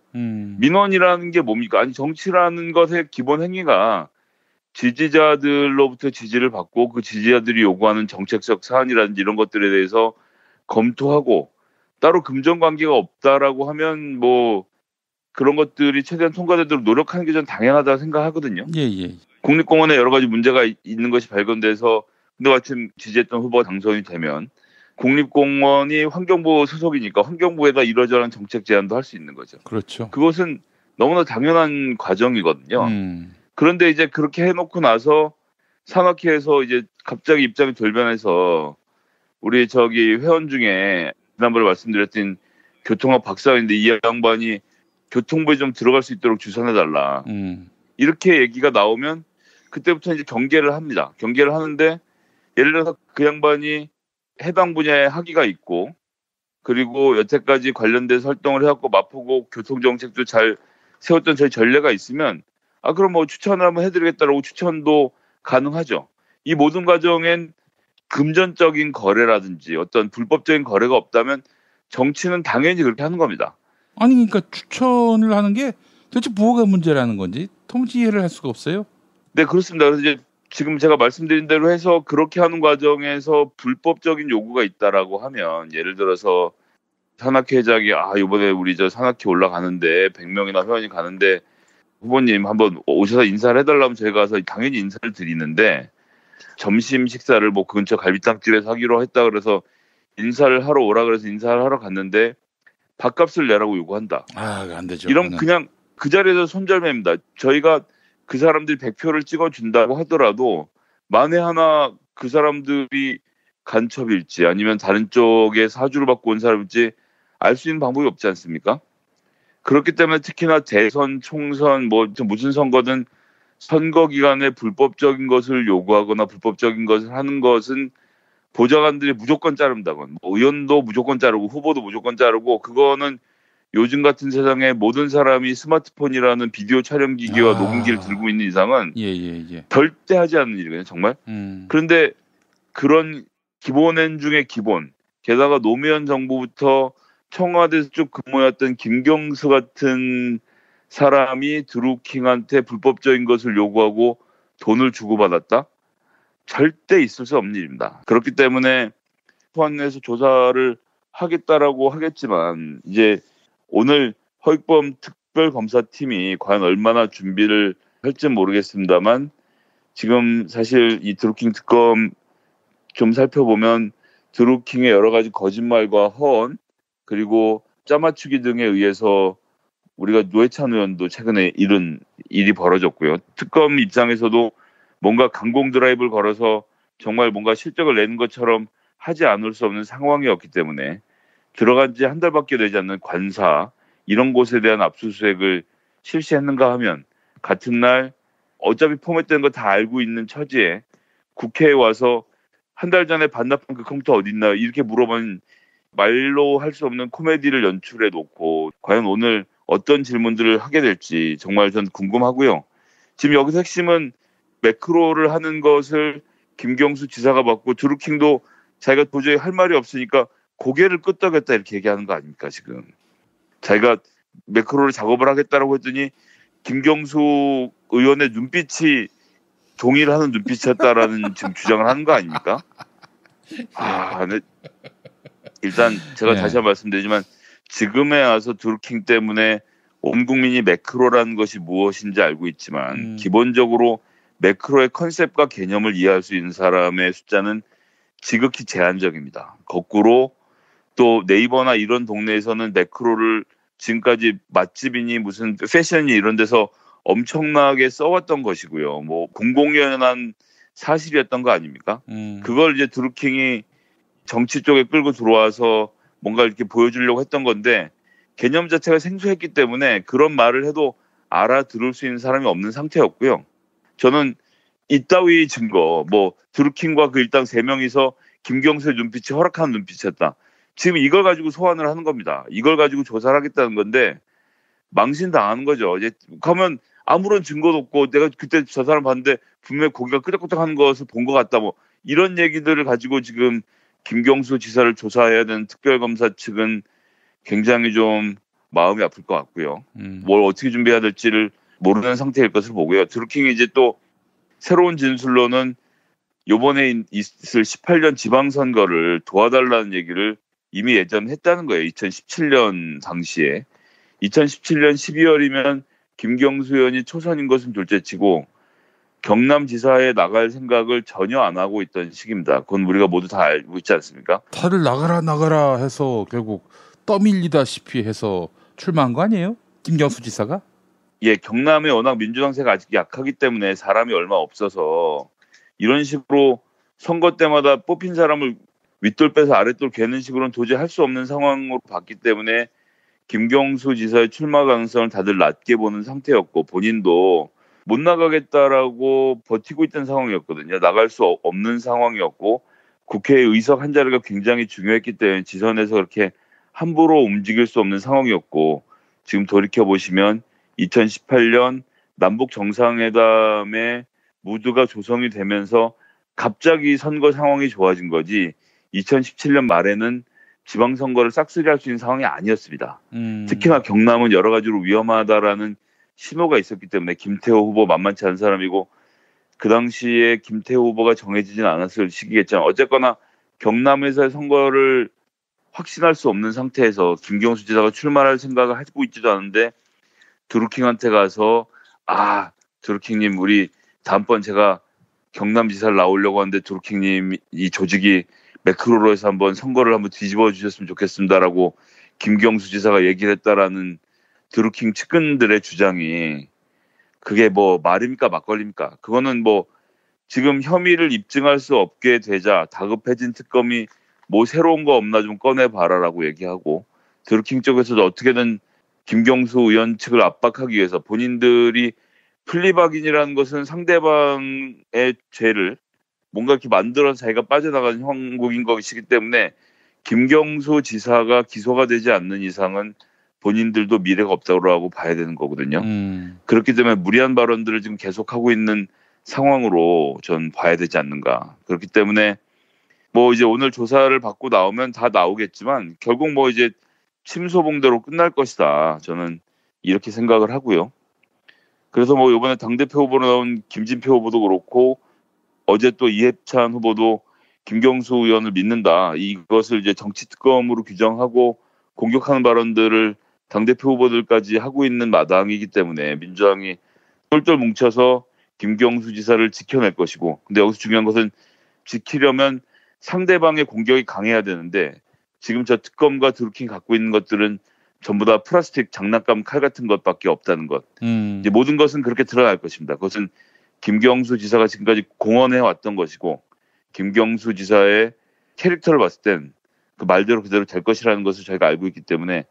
민원이라는 게 뭡니까? 정치라는 것의 기본 행위가 지지자들로부터 지지를 받고 그 지지자들이 요구하는 정책적 사안이라든지 이런 것들에 대해서 검토하고 따로 금전관계가 없다라고 하면 뭐 그런 것들이 최대한 통과되도록 노력하는 게 전 당연하다고 생각하거든요. 예. 국립공원에 여러 가지 문제가 있는 것이 발견돼서 근데 마침 지지했던 후보가 당선이 되면 국립공원이 환경부 소속이니까 환경부에다 이러저러한 정책 제안도 할 수 있는 거죠. 그렇죠. 그것은 너무나 당연한 과정이거든요. 그런데 이제 그렇게 해놓고 나서 산악회에서 이제 갑자기 입장이 돌변해서 우리 회원 중에 지난번에 말씀드렸던 교통학 박사인데 이 양반이 교통부에 좀 들어갈 수 있도록 주선해달라. 이렇게 얘기가 나오면 그때부터 이제 경계를 합니다. 경계를 하는데 예를 들어서 그 양반이 해당 분야에 학위가 있고 그리고 여태까지 관련돼서 활동을 해왔고 마포구 교통정책도 잘 세웠던 저희 전례가 있으면 그럼 뭐 추천을 한번 해드리겠다라고 추천도 가능하죠. 이 모든 과정엔 금전적인 거래라든지 어떤 불법적인 거래가 없다면 정치는 당연히 그렇게 하는 겁니다. 아니 그러니까 추천을 하는 게 도대체 뭐가 문제라는 건지 도무지 이해를 할 수가 없어요. 네, 그렇습니다. 그래서 이제 지금 제가 말씀드린 대로 해서 그렇게 하는 과정에서 불법적인 요구가 있다라고 하면 예를 들어서 산악회 회장이 이번에 우리 저 산악회 올라가는데 100명이나 회원이 가는데 후보님 한번 오셔서 인사를 해달라면 저희가 가서 당연히 인사를 드리는데 점심 식사를 뭐 근처 갈비탕집에서 하기로 했다 그래서 인사를 하러 오라 그래서 인사를 하러 갔는데 밥값을 내라고 요구한다. 안 되죠. 이런 그냥 그 자리에서 손절매입니다. 저희가 그 사람들이 100표를 찍어준다고 하더라도 만에 하나 그 사람들이 간첩일지 아니면 다른 쪽에 사주를 받고 온 사람일지 알 수 있는 방법이 없지 않습니까? 그렇기 때문에 특히나 대선, 총선, 무슨 선거든 선거 기간에 불법적인 것을 요구하거나 불법적인 것을 하는 것은 보좌관들이 무조건 자른다건 의원도 무조건 자르고 후보도 무조건 자르고 그거는 요즘 같은 세상에 모든 사람이 스마트폰이라는 비디오 촬영 기기와 녹음기를 들고 있는 이상은 절대 하지 않는 일이거든요. 정말. 그런데 그런 기본엔 중에 기본 게다가 노무현 정부부터 청와대에서 쭉 근무했던 김경수 같은 사람이 드루킹한테 불법적인 것을 요구하고 돈을 주고받았다? 절대 있을 수 없는 일입니다. 그렇기 때문에 소환해서 조사를 하겠다라고 하겠지만 이제 오늘 허익범 특별검사팀이 과연 얼마나 준비를 할지 모르겠습니다만 지금 사실 이 드루킹 특검 좀 살펴보면 드루킹의 여러 가지 거짓말과 허언 그리고 짜맞추기 등에 의해서 우리가 노회찬 의원도 최근에 이런 일이 벌어졌고요. 특검 입장에서도 뭔가 강공 드라이브를 걸어서 정말 뭔가 실적을 내는 것처럼 하지 않을 수 없는 상황이었기 때문에 들어간 지 한 달밖에 되지 않는 관사 이런 곳에 대한 압수수색을 실시했는가 하면 같은 날 어차피 포맷된 거 다 알고 있는 처지에 국회에 와서 한 달 전에 반납한 그 컴퓨터 어디 있나 이렇게 물어보면 말로 할 수 없는 코미디를 연출해 놓고 과연 오늘 어떤 질문들을 하게 될지 정말 전 궁금하고요. 지금 여기서 핵심은 매크로를 하는 것을 김경수 지사가 받고 드루킹도 자기가 도저히 할 말이 없으니까 고개를 끄덕였다 이렇게 얘기하는 거 아닙니까 지금. 자기가 매크로를 작업을 하겠다라고 했더니 김경수 의원의 눈빛이 동의를 하는 눈빛이었다라는 지금 주장을 하는 거 아닙니까? 근데 일단 제가 다시 한번 말씀드리지만 지금에 와서 드루킹 때문에 온 국민이 매크로라는 것이 무엇인지 알고 있지만 기본적으로 매크로의 컨셉과 개념을 이해할 수 있는 사람의 숫자는 지극히 제한적입니다. 거꾸로 또 네이버나 이런 동네에서는 매크로를 지금까지 맛집이니 무슨 패션이 이런 데서 엄청나게 써왔던 것이고요. 뭐 공공연한 사실이었던 거 아닙니까? 그걸 이제 드루킹이 정치 쪽에 끌고 들어와서 뭔가 이렇게 보여주려고 했던 건데 개념 자체가 생소했기 때문에 그런 말을 해도 알아들을 수 있는 사람이 없는 상태였고요. 저는 이따위 증거, 드루킹과 그 일당 3명이서 김경수의 눈빛이 허락하는 눈빛이었다. 지금 이걸 가지고 소환을 하는 겁니다. 이걸 가지고 조사를 하겠다는 건데 망신당하는 거죠. 이제 가면 아무런 증거도 없고 내가 그때 저 사람 봤는데 분명히 고개가 끄덕끄덕 하는 것을 본 것 같다. 이런 얘기들을 가지고 지금 김경수 지사를 조사해야 되는 특별검사 측은 굉장히 좀 마음이 아플 것 같고요. 뭘 어떻게 준비해야 될지를 모르는 상태일 것을 보고요. 드루킹이 이제 또 새로운 진술로는 이번에 있을 18년 지방선거를 도와달라는 얘기를 이미 예전에 했다는 거예요. 2017년 당시에. 2017년 12월이면 김경수 의원이 초선인 것은 둘째치고 경남지사에 나갈 생각을 전혀 안 하고 있던 시기입니다. 그건 우리가 모두 다 알고 있지 않습니까? 다들 나가라 해서 결국 떠밀리다시피 해서 출마한 거 아니에요? 김경수 지사가? 예, 경남에 워낙 민주당세가 아직 약하기 때문에 사람이 얼마 없어서 이런 식으로 선거 때마다 뽑힌 사람을 윗돌 빼서 아랫돌 개는 식으로는 도저히 할 수 없는 상황으로 봤기 때문에 김경수 지사의 출마 가능성을 다들 낮게 보는 상태였고 본인도 못 나가겠다라고 버티고 있던 상황이었거든요. 나갈 수 없는 상황이었고 국회의 의석 한 자리가 굉장히 중요했기 때문에 지선에서 그렇게 함부로 움직일 수 없는 상황이었고 지금 돌이켜보시면 2018년 남북 정상회담에 무드가 조성이 되면서 갑자기 선거 상황이 좋아진 거지 2017년 말에는 지방선거를 싹쓸이할 수 있는 상황이 아니었습니다. 특히나 경남은 여러 가지로 위험하다라는 신호가 있었기 때문에 김태호 후보 만만치 않은 사람이고 그 당시에 김태호 후보가 정해지진 않았을 시기겠지만 어쨌거나 경남에서의 선거를 확신할 수 없는 상태에서 김경수 지사가 출마할 생각을 하고 있지도 않은데 드루킹한테 가서 드루킹님 우리 다음번 제가 경남지사를 나오려고 하는데 드루킹님 이 조직이 매크로로 해서 한번 선거를 한번 뒤집어 주셨으면 좋겠습니다라고 김경수 지사가 얘기를 했다라는 드루킹 측근들의 주장이 그게 뭐 말입니까 막걸리입니까? 그거는 뭐 지금 혐의를 입증할 수 없게 되자 다급해진 특검이 뭐 새로운 거 없나 좀 꺼내봐라라고 얘기하고 드루킹 쪽에서도 어떻게든 김경수 의원 측을 압박하기 위해서 본인들이 플리바긴이라는 것은 상대방의 죄를 뭔가 이렇게 만들어서 자기가 빠져나가는 형국인 것이기 때문에 김경수 지사가 기소가 되지 않는 이상은 본인들도 미래가 없다고 봐야 되는 거거든요. 그렇기 때문에 무리한 발언들을 지금 계속하고 있는 상황으로 전 봐야 되지 않는가. 그렇기 때문에 뭐 이제 오늘 조사를 받고 나오면 다 나오겠지만 결국 뭐 이제 침소봉대로 끝날 것이다. 저는 이렇게 생각을 하고요. 그래서 뭐 이번에 당대표 후보로 나온 김진표 후보도 그렇고 어제 또 이해찬 후보도 김경수 의원을 믿는다. 이것을 이제 정치특검으로 규정하고 공격하는 발언들을 당대표 후보들까지 하고 있는 마당이기 때문에 민주당이 똘똘 뭉쳐서 김경수 지사를 지켜낼 것이고 근데 여기서 중요한 것은 지키려면 상대방의 공격이 강해야 되는데 지금 저 특검과 드루킹 갖고 있는 것들은 전부 다 플라스틱 장난감 칼 같은 것밖에 없다는 것. 이제 모든 것은 그렇게 드러날 것입니다. 그것은 김경수 지사가 지금까지 공언해 왔던 것이고 김경수 지사의 캐릭터를 봤을 땐 그 말대로 그대로 될 것이라는 것을 저희가 알고 있기 때문에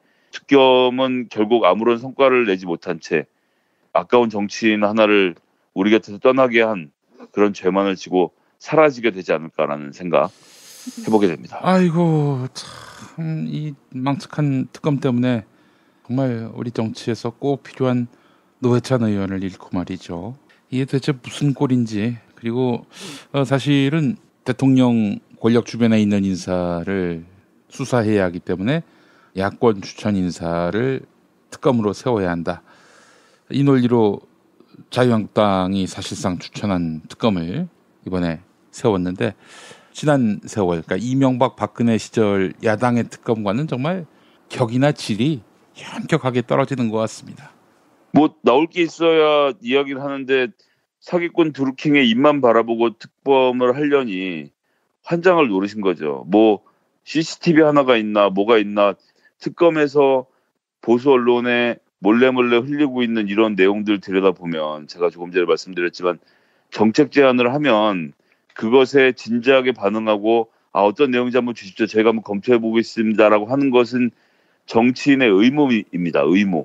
특검은 결국 아무런 성과를 내지 못한 채 아까운 정치인 하나를 우리 곁에서 떠나게 한 그런 죄만을 지고 사라지게 되지 않을까라는 생각 해보게 됩니다. 아이고 참 이 망측한 특검 때문에 정말 우리 정치에서 꼭 필요한 노회찬 의원을 잃고 말이죠. 이게 대체 무슨 꼴인지 그리고 사실은 대통령 권력 주변에 있는 인사를 수사해야 하기 때문에 야권 추천 인사를 특검으로 세워야 한다. 이 논리로 자유한국당이 사실상 추천한 특검을 이번에 세웠는데 지난 세월, 그러니까 이명박 박근혜 시절 야당의 특검과는 정말 격이나 질이 현격하게 떨어지는 것 같습니다. 뭐 나올 게 있어야 이야기를 하는데 사기꾼 드루킹의 입만 바라보고 특검을 하려니 환장을 노리신 거죠. 뭐 CCTV 하나가 있나 뭐가 있나 특검에서 보수 언론에 몰래 흘리고 있는 이런 내용들 들여다보면 제가 조금 전에 말씀드렸지만 정책 제안을 하면 그것에 진지하게 반응하고 어떤 내용인지 한번 주십시오. 저희가 한번 검토해 보겠습니다라고 하는 것은 정치인의 의무입니다. 의무.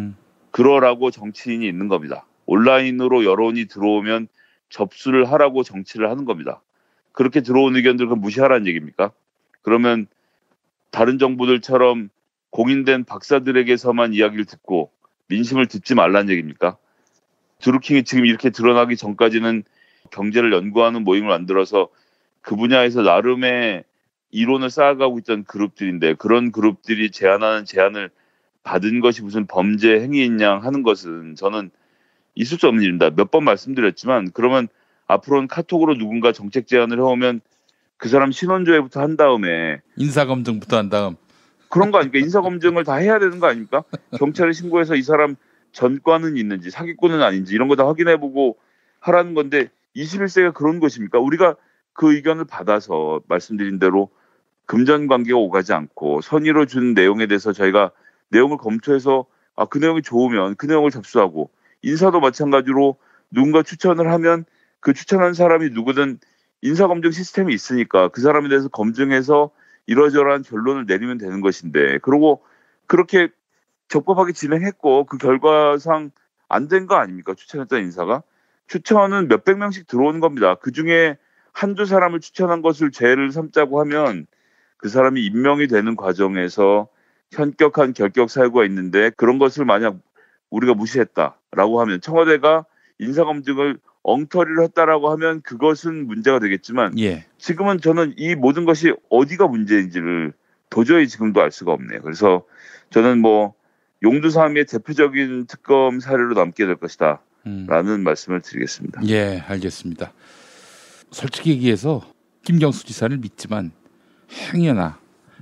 그러라고 정치인이 있는 겁니다. 온라인으로 여론이 들어오면 접수를 하라고 정치를 하는 겁니다. 그렇게 들어온 의견들 그럼 무시하라는 얘기입니까? 그러면 다른 정부들처럼 공인된 박사들에게서만 이야기를 듣고 민심을 듣지 말라는 얘기입니까? 드루킹이 지금 이렇게 드러나기 전까지는 경제를 연구하는 모임을 만들어서 그 분야에서 나름의 이론을 쌓아가고 있던 그룹들인데 그런 그룹들이 제안하는 제안을 받은 것이 무슨 범죄 행위인 양 하는 것은 저는 있을 수 없는 일입니다. 몇 번 말씀드렸지만 그러면 앞으로는 카톡으로 누군가 정책 제안을 해오면 그 사람 신원조회부터 한 다음에 인사검증부터 한 다음 그런 거 아닙니까? 인사검증을 다 해야 되는 거 아닙니까? 경찰에 신고해서 이 사람 전과는 있는지 사기꾼은 아닌지 이런 거 다 확인해보고 하라는 건데 21세기가 그런 것입니까? 우리가 그 의견을 받아서 말씀드린 대로 금전관계가 오가지 않고 선의로 준 내용에 대해서 저희가 내용을 검토해서 그 내용이 좋으면 그 내용을 접수하고 인사도 마찬가지로 누군가 추천을 하면 그 추천한 사람이 누구든 인사검증 시스템이 있으니까 그 사람에 대해서 검증해서 이러저러한 결론을 내리면 되는 것인데 그리고 그렇게 적법하게 진행했고 그 결과상 안 된 거 아닙니까? 추천했던 인사가. 추천은 몇백 명씩 들어오는 겁니다. 그중에 한두 사람을 추천한 것을 죄를 삼자고 하면 그 사람이 임명이 되는 과정에서 현격한 결격 사유가 있는데 그런 것을 만약 우리가 무시했다라고 하면 청와대가 인사검증을 엉터리로 했다라고 하면 그것은 문제가 되겠지만 지금은 저는 이 모든 것이 어디가 문제인지를 도저히 지금도 알 수가 없네요. 그래서 저는 뭐 용두사미의 대표적인 특검 사례로 남게 될 것이다 라는 말씀을 드리겠습니다. 예, 알겠습니다. 솔직히 얘기해서 김경수 지사를 믿지만 행여나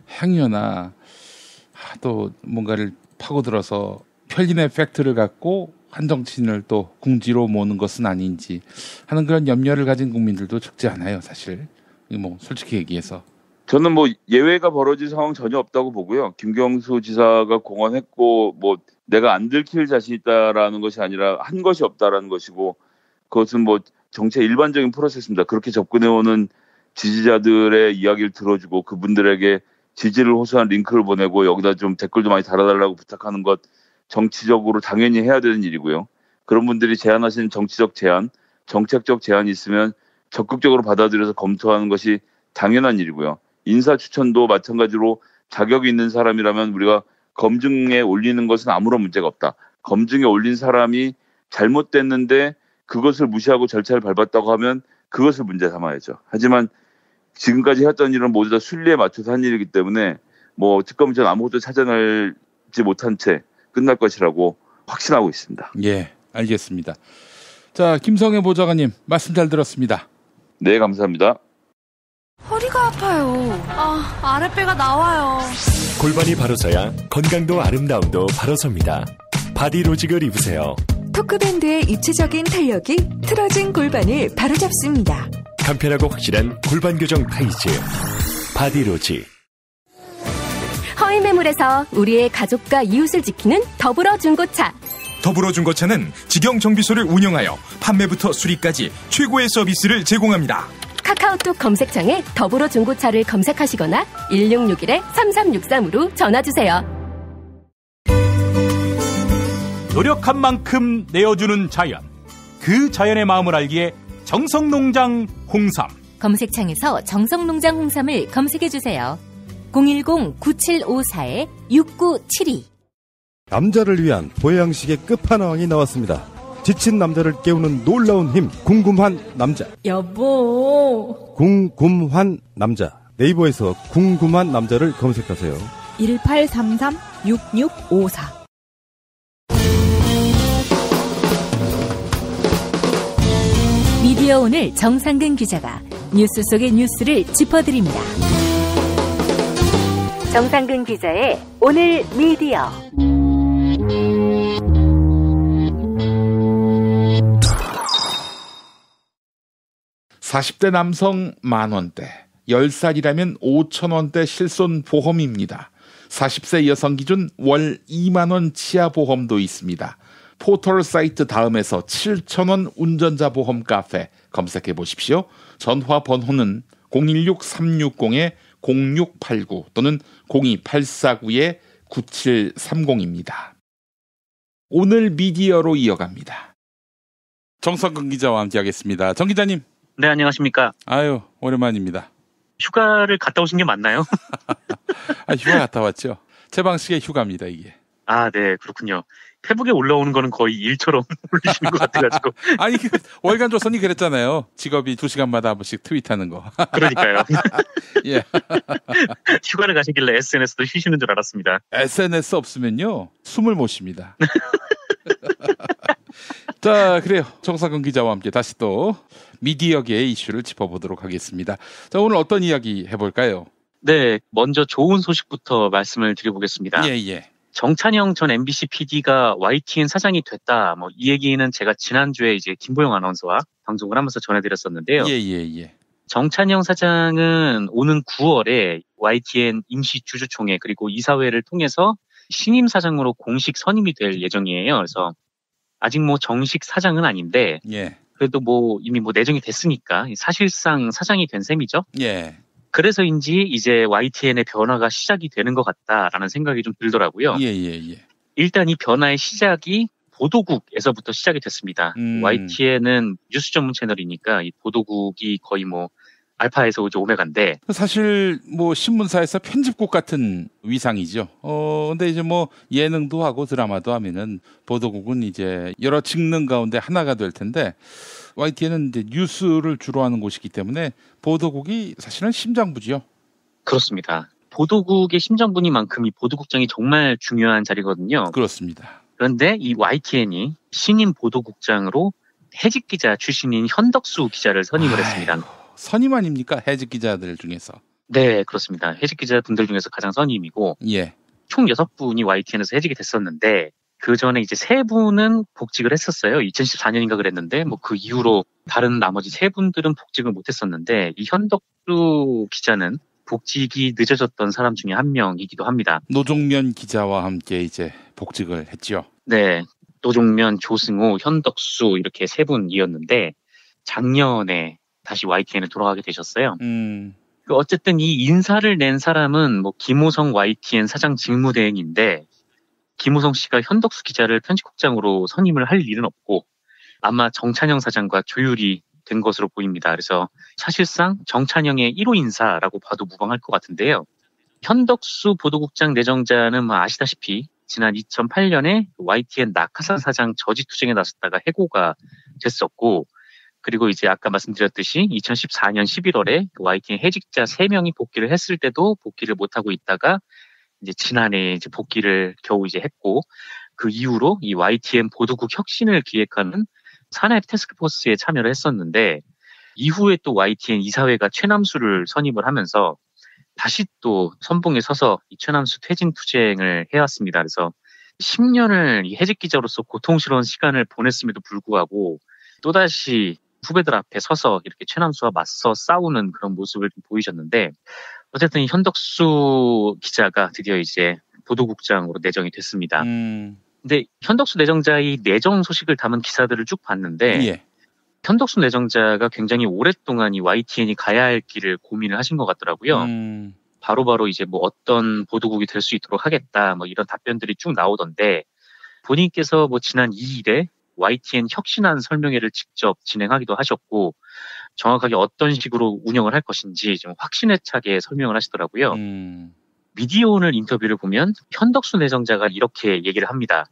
또 뭔가를 파고들어서 편린의 팩트를 갖고 한 정치인을 또 궁지로 모는 것은 아닌지 하는 그런 염려를 가진 국민들도 적지 않아요, 사실. 뭐 솔직히 얘기해서. 저는 뭐 예외가 벌어질 상황 전혀 없다고 보고요. 김경수 지사가 공언했고 뭐 내가 안 들킬 자신 있다라는 것이 아니라 한 것이 없다라는 것이고 그것은 뭐 정치의 일반적인 프로세스입니다. 그렇게 접근해오는 지지자들의 이야기를 들어주고 그분들에게 지지를 호소한 링크를 보내고 여기다 좀 댓글도 많이 달아달라고 부탁하는 것 정치적으로 당연히 해야 되는 일이고요. 그런 분들이 제안하신 정치적 제안, 정책적 제안이 있으면 적극적으로 받아들여서 검토하는 것이 당연한 일이고요. 인사 추천도 마찬가지로 자격이 있는 사람이라면 우리가 검증에 올리는 것은 아무런 문제가 없다. 검증에 올린 사람이 잘못됐는데 그것을 무시하고 절차를 밟았다고 하면 그것을 문제 삼아야죠. 하지만 지금까지 했던 일은 모두 다 순리에 맞춰서 한 일이기 때문에 뭐 특검이 전 아무것도 찾아내지 못한 채 끝날 것이라고 확신하고 있습니다. 예, 알겠습니다. 자, 김성애 보좌관님 말씀 잘 들었습니다. 네, 감사합니다. 허리가 아파요. 아랫배가 나와요. 골반이 바로 서야 건강도 아름다움도 바로 섭니다. 바디로직을 입으세요. 토크밴드의 입체적인 탄력이 틀어진 골반을 바로잡습니다. 간편하고 확실한 골반 교정 타이즈 바디로직. 허위 매물에서 우리의 가족과 이웃을 지키는 더불어중고차. 더불어중고차는 직영정비소를 운영하여 판매부터 수리까지 최고의 서비스를 제공합니다. 카카오톡 검색창에 더불어중고차를 검색하시거나 1661-3363으로 전화주세요. 노력한 만큼 내어주는 자연. 그 자연의 마음을 알기에 정성농장 홍삼. 검색창에서 정성농장 홍삼을 검색해주세요. 010-9754-6972. 남자를 위한 보양식의 끝판왕이 나왔습니다. 지친 남자를 깨우는 놀라운 힘, 궁금한 남자. 여보. 궁금한 남자. 네이버에서 궁금한 남자를 검색하세요. 1833-6654. 미디어 오늘 정상근 기자가 뉴스 속의 뉴스를 짚어드립니다. 정상근 기자의 오늘 미디어. 40대 남성 10,000원대, 10살이라면 5,000원대 실손 보험입니다. 40세 여성 기준 월 2만원 치아 보험도 있습니다. 포털 사이트 다음에서 7,000원 운전자 보험 카페 검색해 보십시오. 전화 번호는 016-360-0689 또는 02-849-9730입니다. 오늘 미디어로 이어갑니다. 정성근 기자와 함께하겠습니다. 정 기자님. 네, 안녕하십니까. 아유, 오랜만입니다. 휴가를 갔다 오신 게 맞나요? 휴가 갔다 왔죠. 제 방식의 휴가입니다, 이게. 아, 네, 그렇군요. 페북에 올라오는 거는 거의 일처럼 올리시는 것 같아가지고. 아니, 월간 조선이 그랬잖아요. 직업이 2시간마다 한 번씩 트윗하는 거. 그러니까요. 예. 휴가를 가시길래 SNS도 쉬시는 줄 알았습니다. SNS 없으면요, 숨을 못 쉽니다. 자, 그래요. 정상근 기자와 함께 다시 또 미디어계의 이슈를 짚어보도록 하겠습니다. 자, 오늘 어떤 이야기 해볼까요? 네, 먼저 좋은 소식부터 말씀을 드려보겠습니다. 예. 정찬영 전 MBC PD가 YTN 사장이 됐다. 이 얘기는 제가 지난주에 이제 김보영 아나운서와 방송을 하면서 전해드렸었는데요. 예. 정찬영 사장은 오는 9월에 YTN 임시 주주총회 그리고 이사회를 통해서 신임 사장으로 공식 선임이 될 예정이에요. 그래서 아직 정식 사장은 아닌데, 그래도 이미 내정이 됐으니까 사실상 사장이 된 셈이죠. 예. 그래서인지 이제 YTN의 변화가 시작이 되는 것 같다라는 생각이 좀 들더라고요. 예. 일단 이 변화의 시작이 보도국에서부터 시작이 됐습니다. YTN은 뉴스 전문 채널이니까 이 보도국이 거의 뭐 알파에서 이제 오메가인데 사실 뭐 신문사에서 편집국 같은 위상이죠. 근데 이제 뭐 예능도 하고 드라마도 하면은 보도국은 이제 여러 직능 가운데 하나가 될 텐데 YTN은 이제 뉴스를 주로 하는 곳이기 때문에 보도국이 사실은 심장부지요. 그렇습니다. 보도국의 심장부니만큼 이 보도국장이 정말 중요한 자리거든요. 그렇습니다. 그런데 이 YTN이 신임 보도국장으로 해직 기자 출신인 현덕수 기자를 선임을 했습니다. 선임 아닙니까? 해직 기자들 중에서. 네, 그렇습니다. 해직 기자분들 중에서 가장 선임이고 예. 총 6분이 YTN에서 해직이 됐었는데 그 전에 이제 3분은 복직을 했었어요. 2014년인가 그랬는데 뭐 그 이후로 다른 나머지 3분들은 복직을 못했었는데 이 현덕수 기자는 복직이 늦어졌던 사람 중에 한 명이기도 합니다. 노종면 기자와 함께 이제 복직을 했죠. 네, 노종면, 조승호, 현덕수 이렇게 3분이었는데 작년에 다시 YTN에 돌아가게 되셨어요. 어쨌든 이 인사를 낸 사람은 뭐 김호성 YTN 사장 직무대행인데 김호성 씨가 현덕수 기자를 편집국장으로 선임을 할 일은 없고 아마 정찬영 사장과 조율이 된 것으로 보입니다. 그래서 사실상 정찬영의 1호 인사라고 봐도 무방할 것 같은데요. 현덕수 보도국장 내정자는 뭐 아시다시피 지난 2008년에 YTN 낙하산 사장 저지투쟁에 나섰다가 해고가 됐었고 그리고 이제 아까 말씀드렸듯이 2014년 11월에 YTN 해직자 3명이 복귀를 했을 때도 복귀를 못하고 있다가 이제 지난해 이제 복귀를 겨우 이제 했고 그 이후로 이 YTN 보도국 혁신을 기획하는 산하협 태스크포스에 참여를 했었는데 이후에 또 YTN 이사회가 최남수를 선임을 하면서 다시 또 선봉에 서서 이 최남수 퇴진 투쟁을 해왔습니다. 그래서 10년을 이 해직 기자로서 고통스러운 시간을 보냈음에도 불구하고 또다시 후배들 앞에 서서 이렇게 최남수와 맞서 싸우는 그런 모습을 보이셨는데 어쨌든 현덕수 기자가 드디어 이제 보도국장으로 내정이 됐습니다. 근데 현덕수 내정자의 내정 소식을 담은 기사들을 쭉 봤는데 예. 현덕수 내정자가 굉장히 오랫동안 이 YTN이 가야 할 길을 고민을 하신 것 같더라고요. 바로바로 이제 뭐 어떤 보도국이 될 수 있도록 하겠다 뭐 이런 답변들이 쭉 나오던데 본인께서 뭐 지난 2일에 YTN 혁신안 설명회를 직접 진행하기도 하셨고 정확하게 어떤 식으로 운영을 할 것인지 좀 확신에 차게 설명을 하시더라고요. 미디어오늘 인터뷰를 보면 현덕수 내정자가 이렇게 얘기를 합니다.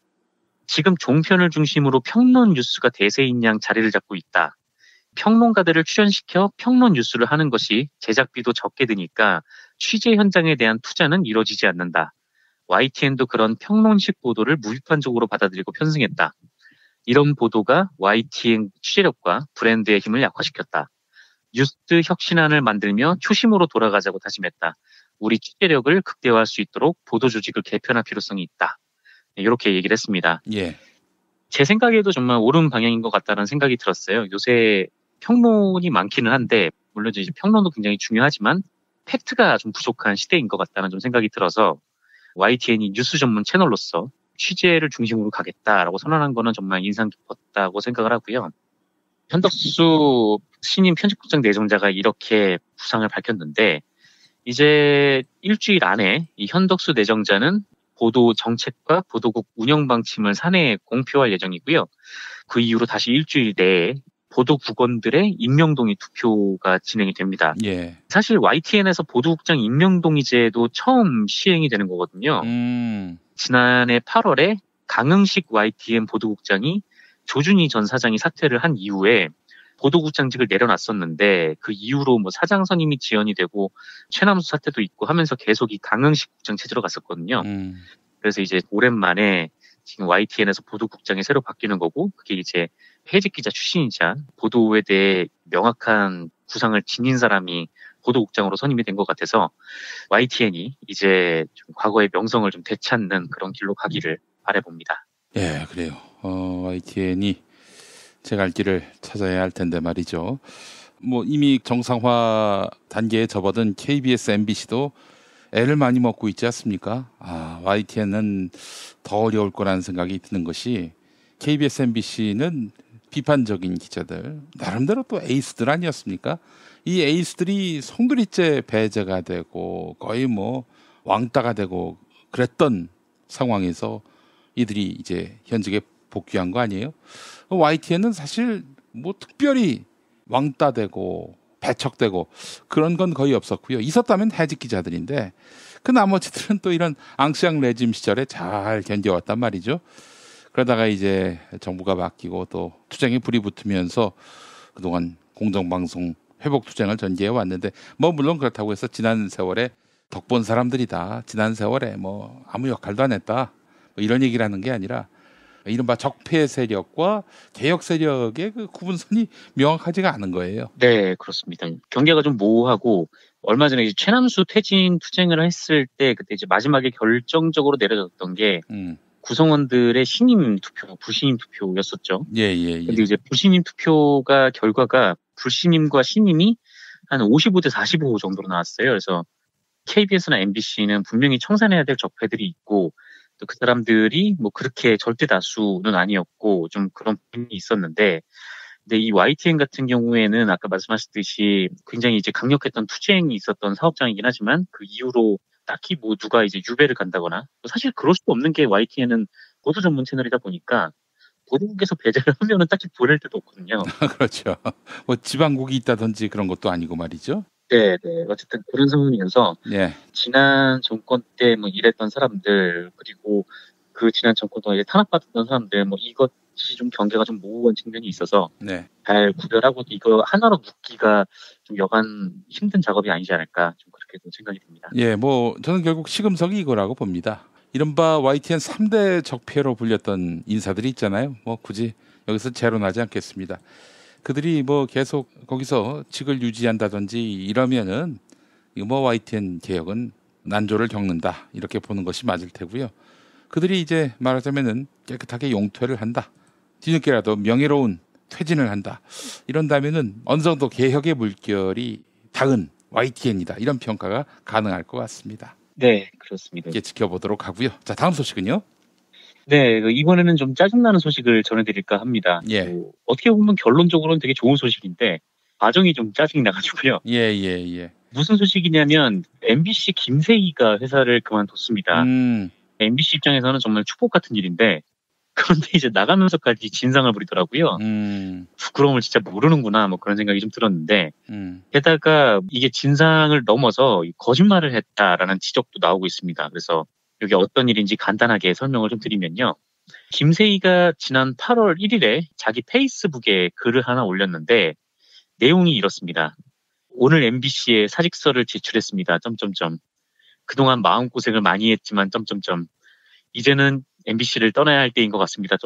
지금 종편을 중심으로 평론 뉴스가 대세인 양 자리를 잡고 있다. 평론가들을 출연시켜 평론 뉴스를 하는 것이 제작비도 적게 드니까 취재 현장에 대한 투자는 이루어지지 않는다. YTN도 그런 평론식 보도를 무비판적으로 받아들이고 편승했다. 이런 보도가 YTN 취재력과 브랜드의 힘을 약화시켰다. 뉴스 혁신안을 만들며 초심으로 돌아가자고 다짐했다. 우리 취재력을 극대화할 수 있도록 보도 조직을 개편할 필요성이 있다. 이렇게 얘기를 했습니다. 예. 제 생각에도 정말 옳은 방향인 것 같다는 생각이 들었어요. 요새 평론이 많기는 한데 물론 이제 평론도 굉장히 중요하지만 팩트가 좀 부족한 시대인 것 같다는 좀 생각이 들어서 YTN이 뉴스 전문 채널로서 취재를 중심으로 가겠다라고 선언한 거는 정말 인상 깊었다고 생각을 하고요. 현덕수 신임 편집국장 내정자가 이렇게 부상을 밝혔는데 이제 일주일 안에 이 현덕수 내정자는 보도 정책과 보도국 운영 방침을 사내에 공표할 예정이고요. 그 이후로 다시 일주일 내에 보도국원들의 임명동의 투표가 진행이 됩니다. 예. 사실 YTN에서 보도국장 임명동의제도 처음 시행이 되는 거거든요. 지난해 8월에 강흥식 YTN 보도국장이 조준희 전 사장이 사퇴를 한 이후에 보도국장직을 내려놨었는데 그 이후로 뭐 사장 선임이 지연이 되고 최남수 사태도 있고 하면서 계속 이 강흥식 국장 체제로 갔었거든요. 그래서 이제 오랜만에 지금 YTN에서 보도국장이 새로 바뀌는 거고 그게 이제 해직 기자 출신이자 보도에 대해 명확한 구상을 지닌 사람이 보도국장으로 선임이 된 것 같아서 YTN이 이제 좀 과거의 명성을 좀 되찾는 그런 길로 가기를 바라봅니다. 예, 그래요. YTN이 제 갈 길을 찾아야 할 텐데 말이죠. 뭐 이미 정상화 단계에 접어든 KBS, MBC도 애를 많이 먹고 있지 않습니까? YTN은 더 어려울 거라는 생각이 드는 것이 KBS, MBC는 비판적인 기자들, 나름대로 또 에이스들 아니었습니까? 이 에이스들이 송두리째 배제가 되고 거의 뭐 왕따가 되고 그랬던 상황에서 이들이 이제 현직에 복귀한 거 아니에요? YTN은 사실 뭐 특별히 왕따되고 배척되고 그런 건 거의 없었고요. 있었다면 해직 기자들인데 그 나머지들은 또 이런 앙시앙 레짐 시절에 잘 견뎌왔단 말이죠. 그러다가 이제 정부가 바뀌고 또 투쟁에 불이 붙으면서 그동안 공정방송 회복 투쟁을 전개해 왔는데 뭐 물론 그렇다고 해서 지난 세월에 덕본 사람들이다. 지난 세월에 뭐 아무 역할도 안 했다. 뭐 이런 얘기를 하는 게 아니라 이른바 적폐 세력과 개혁 세력의 그 구분선이 명확하지가 않은 거예요. 네, 그렇습니다. 경계가 좀 모호하고 얼마 전에 이제 최남수 퇴진 투쟁을 했을 때 그때 이제 마지막에 결정적으로 내려졌던 게 구성원들의 신임 투표, 불신임 투표였었죠. 예. 근데 이제 불신임 투표가 결과가 불신임과 신임이 한 55대 45 정도로 나왔어요. 그래서 KBS나 MBC는 분명히 청산해야 될 적폐들이 있고 또 그 사람들이 뭐 그렇게 절대 다수는 아니었고 좀 그런 부분이 있었는데 근데 이 YTN 같은 경우에는 아까 말씀하셨듯이 굉장히 이제 강력했던 투쟁이 있었던 사업장이긴 하지만 그 이후로 딱히 뭐 누가 이제 유배를 간다거나 사실 그럴 수도 없는 게 YTN은 보도 전문 채널이다 보니까 보도국에서 배제를 하면은 딱히 보낼 데도 없거든요. 그렇죠. 뭐 지방국이 있다든지 그런 것도 아니고 말이죠. 네. 어쨌든 그런 상황이어서 예. 지난 정권 때 뭐 일했던 사람들 그리고 그 지난 정권 동안 이제 탄압받았던 사람들 뭐 이것이 좀 경계가 좀 모호한 측면이 있어서 네. 잘 구별하고 이거 하나로 묶기가 좀 여간 힘든 작업이 아니지 않을까 좀 그렇게 좀 생각이 듭니다. 예, 뭐 저는 결국 시금석이 이거라고 봅니다. 이른바 YTN 3대 적폐로 불렸던 인사들이 있잖아요. 뭐 굳이 여기서 재론하지 않겠습니다. 그들이 뭐 계속 거기서 직을 유지한다든지 이러면은 이거 뭐 YTN 개혁은 난조를 겪는다 이렇게 보는 것이 맞을 테고요. 그들이 이제 말하자면은 깨끗하게 용퇴를 한다. 뒤늦게라도 명예로운 퇴진을 한다. 이런다면은 어느 정도 개혁의 물결이 닿은 YTN이다. 이런 평가가 가능할 것 같습니다. 네, 그렇습니다. 이제 지켜보도록 하고요. 자, 다음 소식은요? 네, 이번에는 좀 짜증나는 소식을 전해드릴까 합니다. 예. 어떻게 보면 결론적으로는 되게 좋은 소식인데 과정이 좀 짜증이 나가지고요. 예. 무슨 소식이냐면 MBC 김세희가 회사를 그만뒀습니다. MBC 입장에서는 정말 축복 같은 일인데 그런데 이제 나가면서까지 진상을 부리더라고요. 부끄러움을 진짜 모르는구나 뭐 그런 생각이 좀 들었는데 게다가 이게 진상을 넘어서 거짓말을 했다라는 지적도 나오고 있습니다. 그래서 여기 어떤 일인지 간단하게 설명을 좀 드리면요. 김세희가 지난 8월 1일에 자기 페이스북에 글을 하나 올렸는데 내용이 이렇습니다. 오늘 MBC에 사직서를 제출했습니다. 그동안 마음고생을 많이 했지만 이제는 MBC를 떠나야 할 때인 것 같습니다.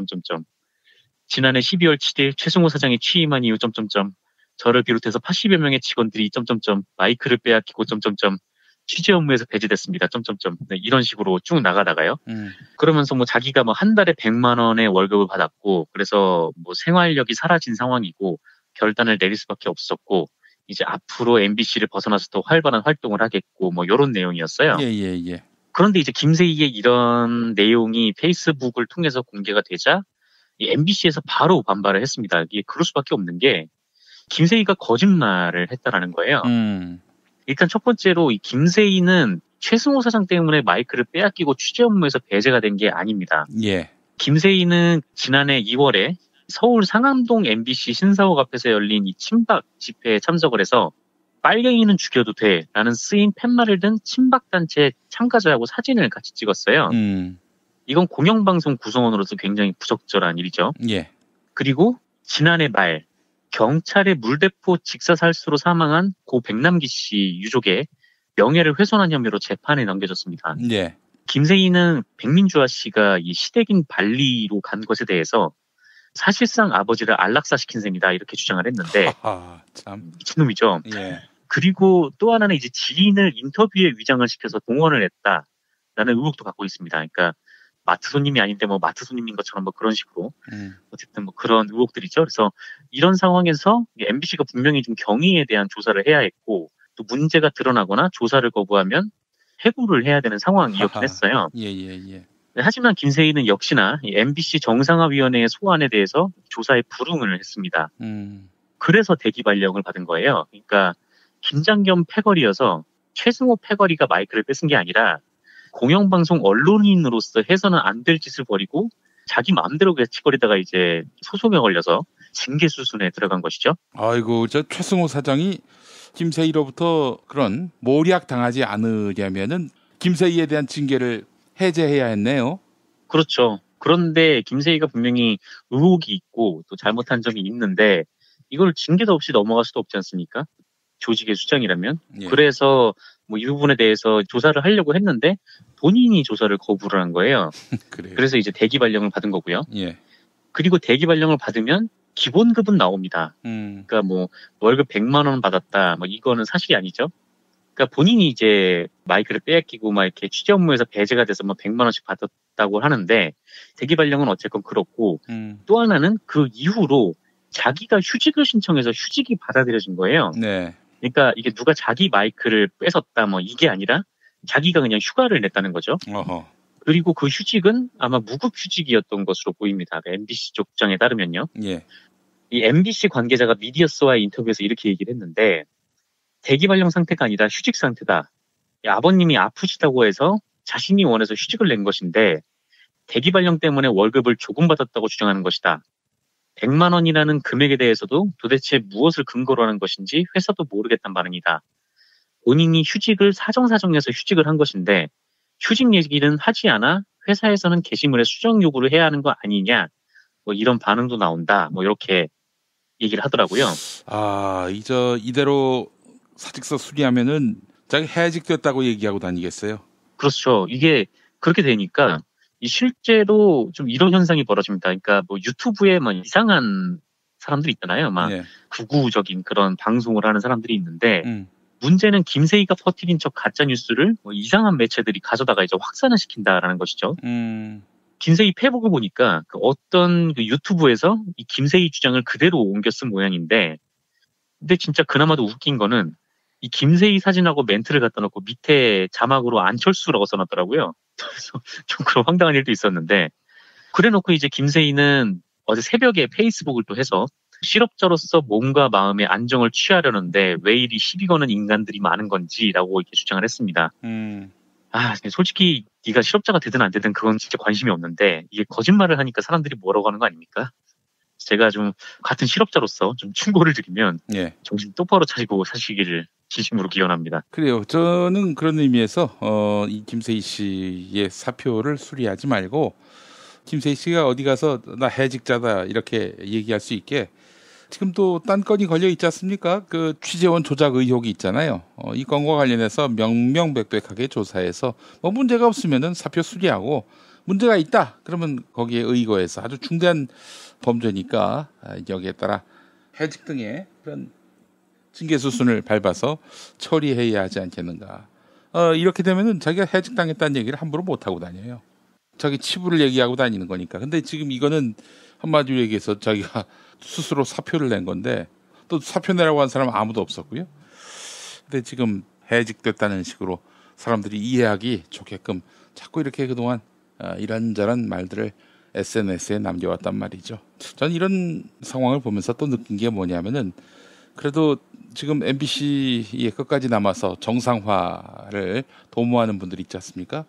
지난해 12월 7일 최승호 사장이 취임한 이후 저를 비롯해서 80여 명의 직원들이 마이크를 빼앗기고 취재 업무에서 배제됐습니다. 네, 이런 식으로 쭉 나가다가요. 그러면서 뭐 자기가 뭐 한 달에 100만 원의 월급을 받았고 그래서 뭐 생활력이 사라진 상황이고 결단을 내릴 수밖에 없었고 이제 앞으로 MBC를 벗어나서 더 활발한 활동을 하겠고 뭐 이런 내용이었어요. 예. 그런데 이제 김세희의 이런 내용이 페이스북을 통해서 공개가 되자 이 MBC에서 바로 반발을 했습니다. 이게 그럴 수밖에 없는 게 김세희가 거짓말을 했다라는 거예요. 일단 첫 번째로 이 김세희는 최승호 사장 때문에 마이크를 빼앗기고 취재 업무에서 배제가 된 게 아닙니다. 예. 김세희는 지난해 2월에 서울 상암동 MBC 신사옥 앞에서 열린 이 친박 집회에 참석을 해서 빨갱이는 죽여도 돼라는 쓰인 팻말을 든 친박단체 참가자하고 사진을 같이 찍었어요. 이건 공영방송 구성원으로서 굉장히 부적절한 일이죠. 예. 그리고 지난해 말 경찰의 물대포 직사살수로 사망한 고 백남기 씨 유족의 명예를 훼손한 혐의로 재판에 넘겨졌습니다. 예. 김세희는 백민주아 씨가 이 시댁인 발리로 간 것에 대해서 사실상 아버지를 안락사시킨 셈이다 이렇게 주장을 했는데 참 미친놈이죠. 예. 그리고 또 하나는 이제 지인을 인터뷰에 위장을 시켜서 동원을 했다라는 의혹도 갖고 있습니다. 그러니까 마트 손님이 아닌데 뭐 마트 손님인 것처럼 뭐 그런 식으로 어쨌든 뭐 그런 의혹들이죠. 그래서 이런 상황에서 MBC가 분명히 좀 경위에 대한 조사를 해야 했고 또 문제가 드러나거나 조사를 거부하면 해고를 해야 되는 상황이었긴 했어요. 예. 하지만 김세희는 역시나 MBC 정상화위원회의 소환에 대해서 조사에 불응을 했습니다. 그래서 대기 발령을 받은 거예요. 그러니까 김장겸 패거리여서 최승호 패거리가 마이크를 뺏은 게 아니라 공영방송 언론인으로서 해서는 안 될 짓을 벌이고 자기 마음대로 개치거리다가 이제 소송에 걸려서 징계 수순에 들어간 것이죠. 아이고, 저 최승호 사장이 김세희로부터 그런 모략 당하지 않으려면은 김세희에 대한 징계를 해제해야 했네요. 그렇죠. 그런데 김세희가 분명히 의혹이 있고 또 잘못한 점이 있는데 이걸 징계도 없이 넘어갈 수도 없지 않습니까? 조직의 수장이라면. 예. 그래서 뭐 이 부분에 대해서 조사를 하려고 했는데 본인이 조사를 거부를 한 거예요. 그래서 이제 대기 발령을 받은 거고요. 예. 그리고 대기 발령을 받으면 기본급은 나옵니다. 그러니까 뭐 월급 100만 원 받았다. 뭐 이거는 사실이 아니죠. 그러니까 본인이 이제 마이크를 빼앗기고 막 이렇게 취재 업무에서 배제가 돼서 뭐 100만 원씩 받았다고 하는데 대기 발령은 어쨌건 그렇고 또 하나는 그 이후로 자기가 휴직을 신청해서 휴직이 받아들여진 거예요. 네. 그러니까 이게 누가 자기 마이크를 뺏었다 뭐 이게 아니라 자기가 그냥 휴가를 냈다는 거죠. 어허. 그리고 그 휴직은 아마 무급 휴직이었던 것으로 보입니다. MBC 쪽 주장에 따르면요. 예. 이 MBC 관계자가 미디어스와의 인터뷰에서 이렇게 얘기를 했는데 대기 발령 상태가 아니라 휴직 상태다. 아버님이 아프시다고 해서 자신이 원해서 휴직을 낸 것인데 대기 발령 때문에 월급을 조금 받았다고 주장하는 것이다. 100만 원이라는 금액에 대해서도 도대체 무엇을 근거로 하는 것인지 회사도 모르겠다는 발언이다. 본인이 휴직을 사정사정해서 휴직을 한 것인데 휴직 얘기는 하지 않아 회사에서는 게시물에 수정 요구를 해야 하는 거 아니냐. 뭐 이런 반응도 나온다. 뭐 이렇게 얘기를 하더라고요. 아, 이대로 사직서 수리하면은 자기 해직됐다고 얘기하고 다니겠어요? 그렇죠. 이게 그렇게 되니까 실제로 좀 이런 현상이 벌어집니다. 그러니까 뭐 유튜브에 뭐 이상한 사람들이 있잖아요. 막 극우적인 그런 방송을 하는 사람들이 있는데 문제는 김세희가 퍼뜨린 척 가짜 뉴스를 뭐 이상한 매체들이 가져다가 이제 확산을 시킨다라는 것이죠. 김세희 페북을 보니까 그 어떤 그 유튜브에서 이 김세희 주장을 그대로 옮겨 쓴 모양인데, 근데 진짜 그나마도 웃긴 거는 이 김세희 사진하고 멘트를 갖다 놓고 밑에 자막으로 안철수라고 써놨더라고요. 그래서 좀 그런 황당한 일도 있었는데, 그래놓고 이제 김세희는 어제 새벽에 페이스북을 또 해서 실업자로서 몸과 마음의 안정을 취하려는데 왜 이리 시비 거는 인간들이 많은 건지라고 이렇게 주장을 했습니다. 아, 솔직히 네가 실업자가 되든 안 되든 그건 진짜 관심이 없는데 이게 거짓말을 하니까 사람들이 뭐라고 하는 거 아닙니까? 제가 좀 같은 실업자로서 좀 충고를 드리면 정신 똑바로 차리고 사시기를 진심으로 기원합니다. 그래요. 저는 그런 의미에서 이 김세희 씨의 사표를 수리하지 말고 김세희 씨가 어디 가서 나 해직자다 이렇게 얘기할 수 있게, 지금 또 딴 건이 걸려 있지 않습니까? 그 취재원 조작 의혹이 있잖아요. 이 건과 관련해서 명명백백하게 조사해서 뭐 문제가 없으면은 사표 수리하고, 문제가 있다 그러면 거기에 의거해서 아주 중대한 범죄니까 여기에 따라 해직 등의 그런 징계 수순을 밟아서 처리해야 하지 않겠는가. 이렇게 되면은 자기가 해직당했다는 얘기를 함부로 못 하고 다녀요. 자기 치부를 얘기하고 다니는 거니까. 근데 지금 이거는 한마디로 얘기해서 자기가 스스로 사표를 낸 건데, 또 사표 내라고 한 사람은 아무도 없었고요. 근데 지금 해직됐다는 식으로 사람들이 이해하기 좋게끔 자꾸 이렇게 그동안 이런저런 말들을 SNS에 남겨왔단 말이죠. 저는 이런 상황을 보면서 또 느낀 게 뭐냐면은, 그래도 지금 MBC에 끝까지 남아서 정상화를 도모하는 분들이 있지 않습니까?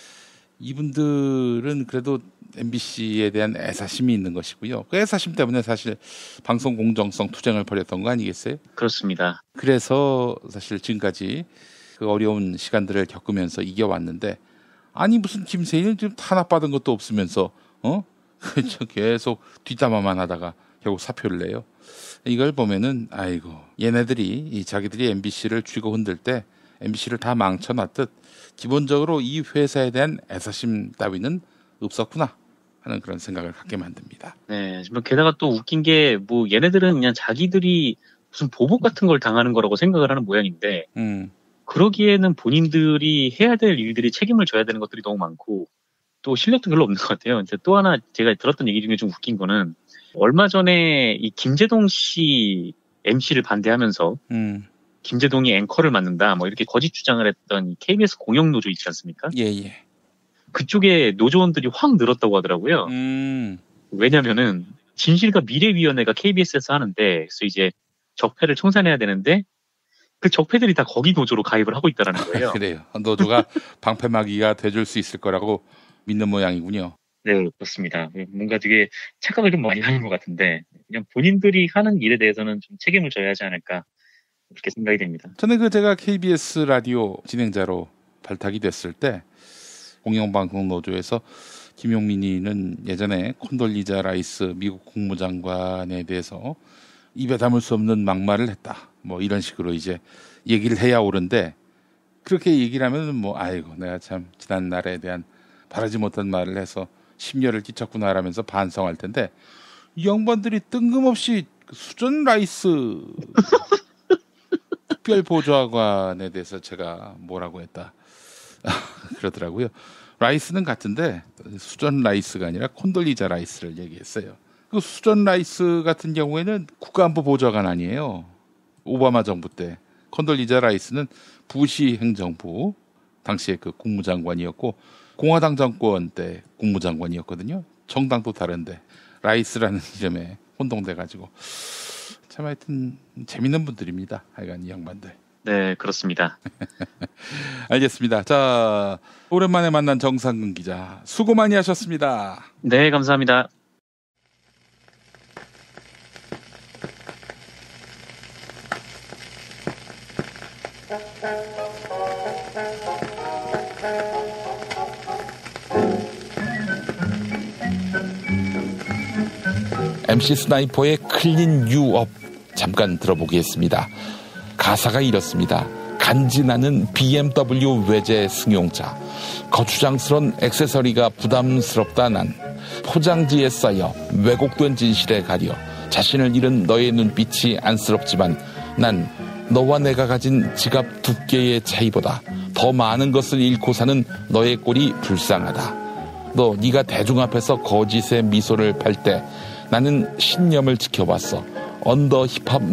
이분들은 그래도 MBC에 대한 애사심이 있는 것이고요. 그 애사심 때문에 사실 방송 공정성 투쟁을 벌였던 거 아니겠어요? 그렇습니다. 그래서 사실 지금까지 그 어려운 시간들을 겪으면서 이겨왔는데, 아니 무슨 김세희는 지금 탄압받은 것도 없으면서 계속 뒷담화만 하다가 결국 사표를 내요. 이걸 보면은 아이고, 얘네들이 자기들이 MBC를 쥐고 흔들 때 MBC를 다 망쳐놨듯 기본적으로 이 회사에 대한 애사심 따위는 없었구나 하는 그런 생각을 갖게 만듭니다. 네, 게다가 또 웃긴 게 뭐 얘네들은 그냥 자기들이 무슨 보복 같은 걸 당하는 거라고 생각을 하는 모양인데, 그러기에는 본인들이 해야 될 일들이 책임을 져야 되는 것들이 너무 많고 또 실력도 별로 없는 것 같아요. 이제 또 하나 제가 들었던 얘기 중에 좀 웃긴 거는, 얼마 전에 이 김재동 씨 MC를 반대하면서 김재동이 앵커를 맡는다 뭐 이렇게 거짓 주장을 했던 KBS 공영노조 있지 않습니까? 예. 그쪽에 노조원들이 확 늘었다고 하더라고요. 왜냐면은 진실과 미래위원회가 KBS에서 하는데, 그래서 이제 적폐를 청산해야 되는데 그 적폐들이 다 거기 노조로 가입을 하고 있다라는 거예요. 그래요. 노조가 방패막이가 돼줄 수 있을 거라고 믿는 모양이군요. 네, 그렇습니다. 뭔가 되게 착각을 좀 많이 하는 것 같은데 그냥 본인들이 하는 일에 대해서는 좀 책임을 져야 하지 않을까 그렇게 생각이 됩니다. 전에 제가 KBS 라디오 진행자로 발탁이 됐을 때 공영방송노조에서 김용민이는 예전에 콘돌리자 라이스 미국 국무장관에 대해서 입에 담을 수 없는 막말을 했다. 뭐 이런 식으로 이제 얘기를 해야 옳은데 그렇게 얘기를 하면 뭐 아이고 내가 참 지난 날에 대한 바라지 못한 말을 해서 심려를 끼쳤구나라면서 반성할 텐데 이 양반들이 뜬금없이 수전 라이스 특별보좌관에 대해서 제가 뭐라고 했다 그러더라고요. 라이스는 같은데 수전 라이스가 아니라 콘돌리자 라이스를 얘기했어요. 그 수전 라이스 같은 경우에는 국가안보보좌관 아니에요. 오바마 정부 때. 콘돌리자 라이스는 부시 행정부 당시에 그 국무장관이었고 공화당 정권 때 국무장관이었거든요. 정당도 다른데 라이스라는 이름에 혼동돼가지고 참 하여튼 재밌는 분들입니다. 하여간 이 양반들. 네, 그렇습니다. 알겠습니다. 자, 오랜만에 만난 정상근 기자 수고 많이 하셨습니다. 네, 감사합니다. MC 스나이퍼의 클린 유 업 잠깐 들어보겠습니다. 가사가 이렇습니다. 간지나는 BMW 외제 승용차. 거추장스런 액세서리가 부담스럽다 난. 포장지에 쌓여 왜곡된 진실에 가려 자신을 잃은 너의 눈빛이 안쓰럽지만 난 너와 내가 가진 지갑 두께의 차이보다 더 많은 것을 잃고 사는 너의 꼴이 불쌍하다. 너 네가 대중 앞에서 거짓의 미소를 팔 때 나는 신념을 지켜봤어. 언더 힙합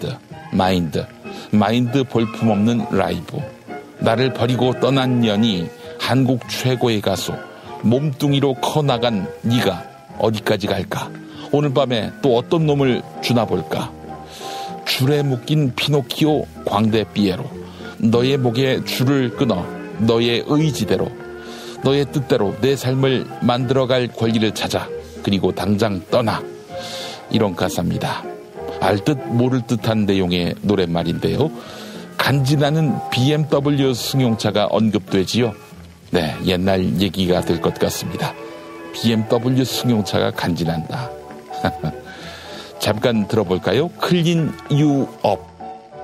마인드 볼품없는 라이브. 나를 버리고 떠난 년이 한국 최고의 가수. 몸뚱이로 커나간 네가 어디까지 갈까? 오늘 밤에 또 어떤 놈을 주나 볼까? 줄에 묶인 피노키오 광대 삐에로. 너의 목에 줄을 끊어 너의 의지대로 너의 뜻대로 내 삶을 만들어갈 권리를 찾아. 그리고 당장 떠나. 이런 가사입니다. 알듯 모를 듯한 내용의 노랫말인데요. 간지나는 BMW 승용차가 언급되지요. 네, 옛날 얘기가 될 것 같습니다. BMW 승용차가 간지난다. 잠깐 들어볼까요? 클린 유 업.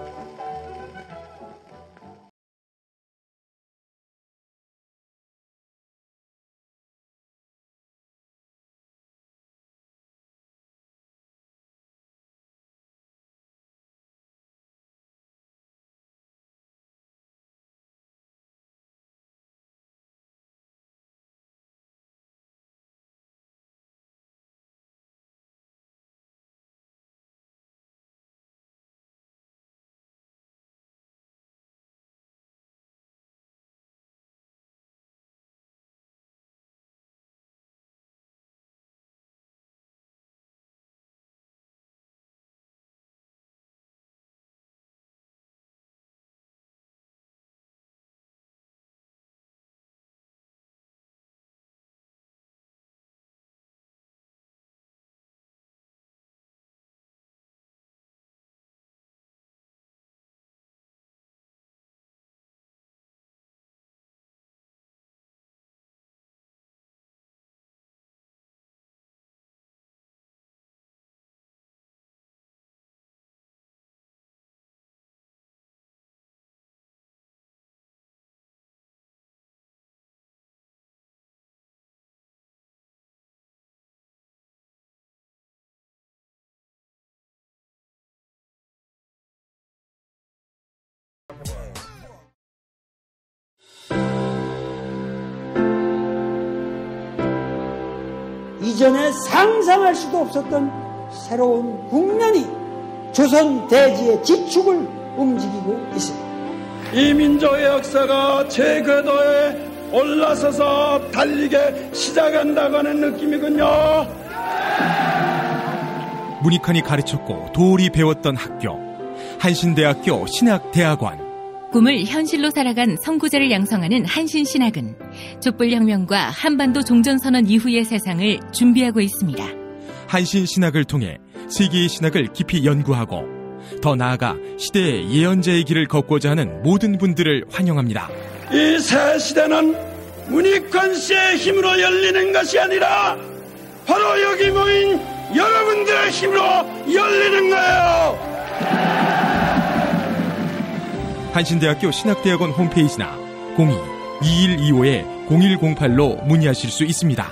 이전에 상상할 수도 없었던 새로운 국면이 조선 대지의 지축을 움직이고 있습니다. 이 민족의 역사가 제 궤도에 올라서서 달리게 시작한다고 하는 느낌이군요. 문익환이 가르쳤고 도울이 배웠던 학교, 한신대학교 신학대학원. 꿈을 현실로 살아간 선구자를 양성하는 한신신학은 촛불혁명과 한반도 종전선언 이후의 세상을 준비하고 있습니다. 한신신학을 통해 세계의 신학을 깊이 연구하고 더 나아가 시대의 예언자의 길을 걷고자 하는 모든 분들을 환영합니다. 이 새 시대는 문익환 씨의 힘으로 열리는 것이 아니라 바로 여기 모인 여러분들의 힘으로 열리는 거예요. 한신대학교 신학대학원 홈페이지나 02-2125-0108로 문의하실 수 있습니다.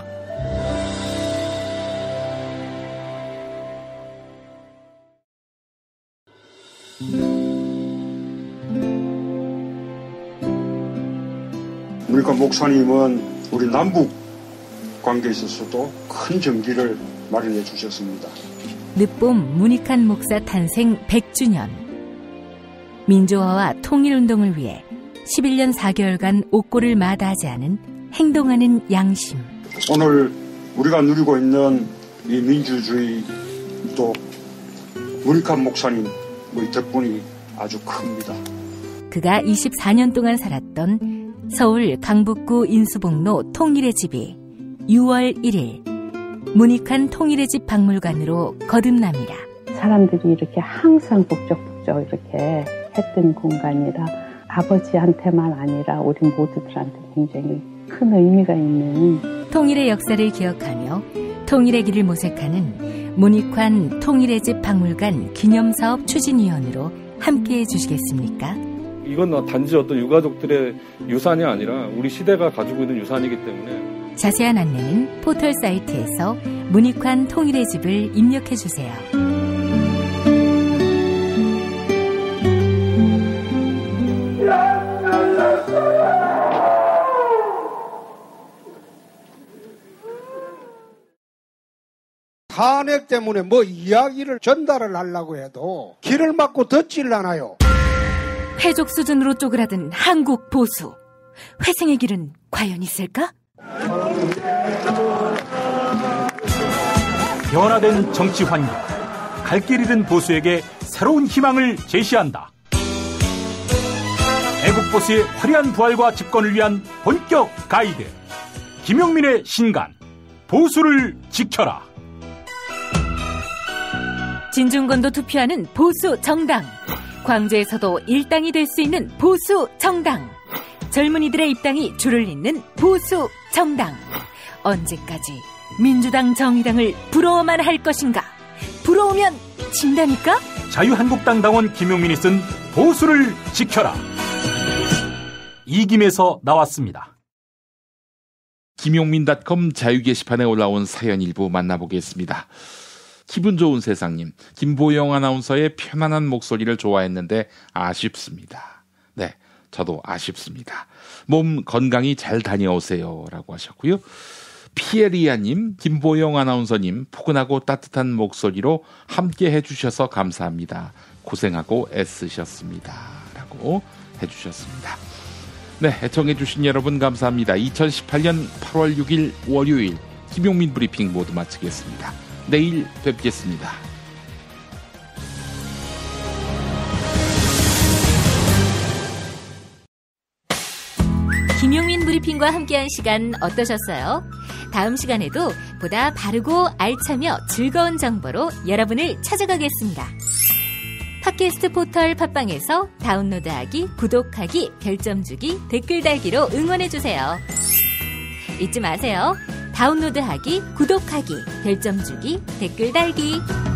문익환 목사님은 우리 남북 관계에 있어서도 큰 정기를 마련해 주셨습니다. 늦봄 문익환 목사 탄생 100주년. 민주화와 통일운동을 위해 11년 4개월간 옥고를 마다하지 않은 행동하는 양심. 오늘 우리가 누리고 있는 이 민주주의도 문익환 목사님 덕분이 아주 큽니다. 그가 24년 동안 살았던 서울 강북구 인수북로 통일의 집이 6월 1일 문익환 통일의 집 박물관으로 거듭납니다. 사람들이 이렇게 항상 북적북적 이렇게 했던 공간이라 아버지한테만 아니라 우리 모두들한테 굉장히 큰 의미가 있는 통일의 역사를 기억하며 통일의 길을 모색하는 문익환 통일의 집 박물관 기념사업 추진위원으로 함께해 주시겠습니까? 이건 단지 어떤 유가족들의 유산이 아니라 우리 시대가 가지고 있는 유산이기 때문에 자세한 안내는 포털 사이트에서 문익환 통일의 집을 입력해 주세요. 탄핵 때문에 뭐 이야기를 전달을 하려고 해도 길을 막고 듣질 않아요. 회족 수준으로 쪼그라든 한국 보수. 회생의 길은 과연 있을까? 변화된 정치 환경. 갈 길 잃은 보수에게 새로운 희망을 제시한다. 애국 보수의 화려한 부활과 집권을 위한 본격 가이드. 김용민의 신간. 보수를 지켜라. 진중권도 투표하는 보수 정당. 광주에서도 일당이 될 수 있는 보수 정당. 젊은이들의 입당이 줄을 잇는 보수 정당. 언제까지 민주당 정의당을 부러워만 할 것인가? 부러우면 진다니까? 자유한국당 당원 김용민이 쓴 보수를 지켜라. 이김에서 나왔습니다. 김용민.com 자유 게시판에 올라온 사연 일부 만나보겠습니다. 기분 좋은 세상님, 김보영 아나운서의 편안한 목소리를 좋아했는데 아쉽습니다. 네, 저도 아쉽습니다. 몸 건강히 잘 다녀오세요 라고 하셨고요. 피에리아님, 김보영 아나운서님 포근하고 따뜻한 목소리로 함께 해주셔서 감사합니다. 고생하고 애쓰셨습니다 라고 해주셨습니다. 네, 애청해주신 여러분 감사합니다. 2018년 8월 6일 월요일 김용민 브리핑 모두 마치겠습니다. 내일 뵙겠습니다. 김용민 브리핑과 함께한 시간 어떠셨어요? 다음 시간에도 보다 바르고 알차며 즐거운 정보로 여러분을 찾아가겠습니다. 팟캐스트 포털 팟빵에서 다운로드하기, 구독하기, 별점 주기, 댓글 달기로 응원해주세요. 잊지 마세요. 다운로드하기, 구독하기, 별점 주기, 댓글 달기.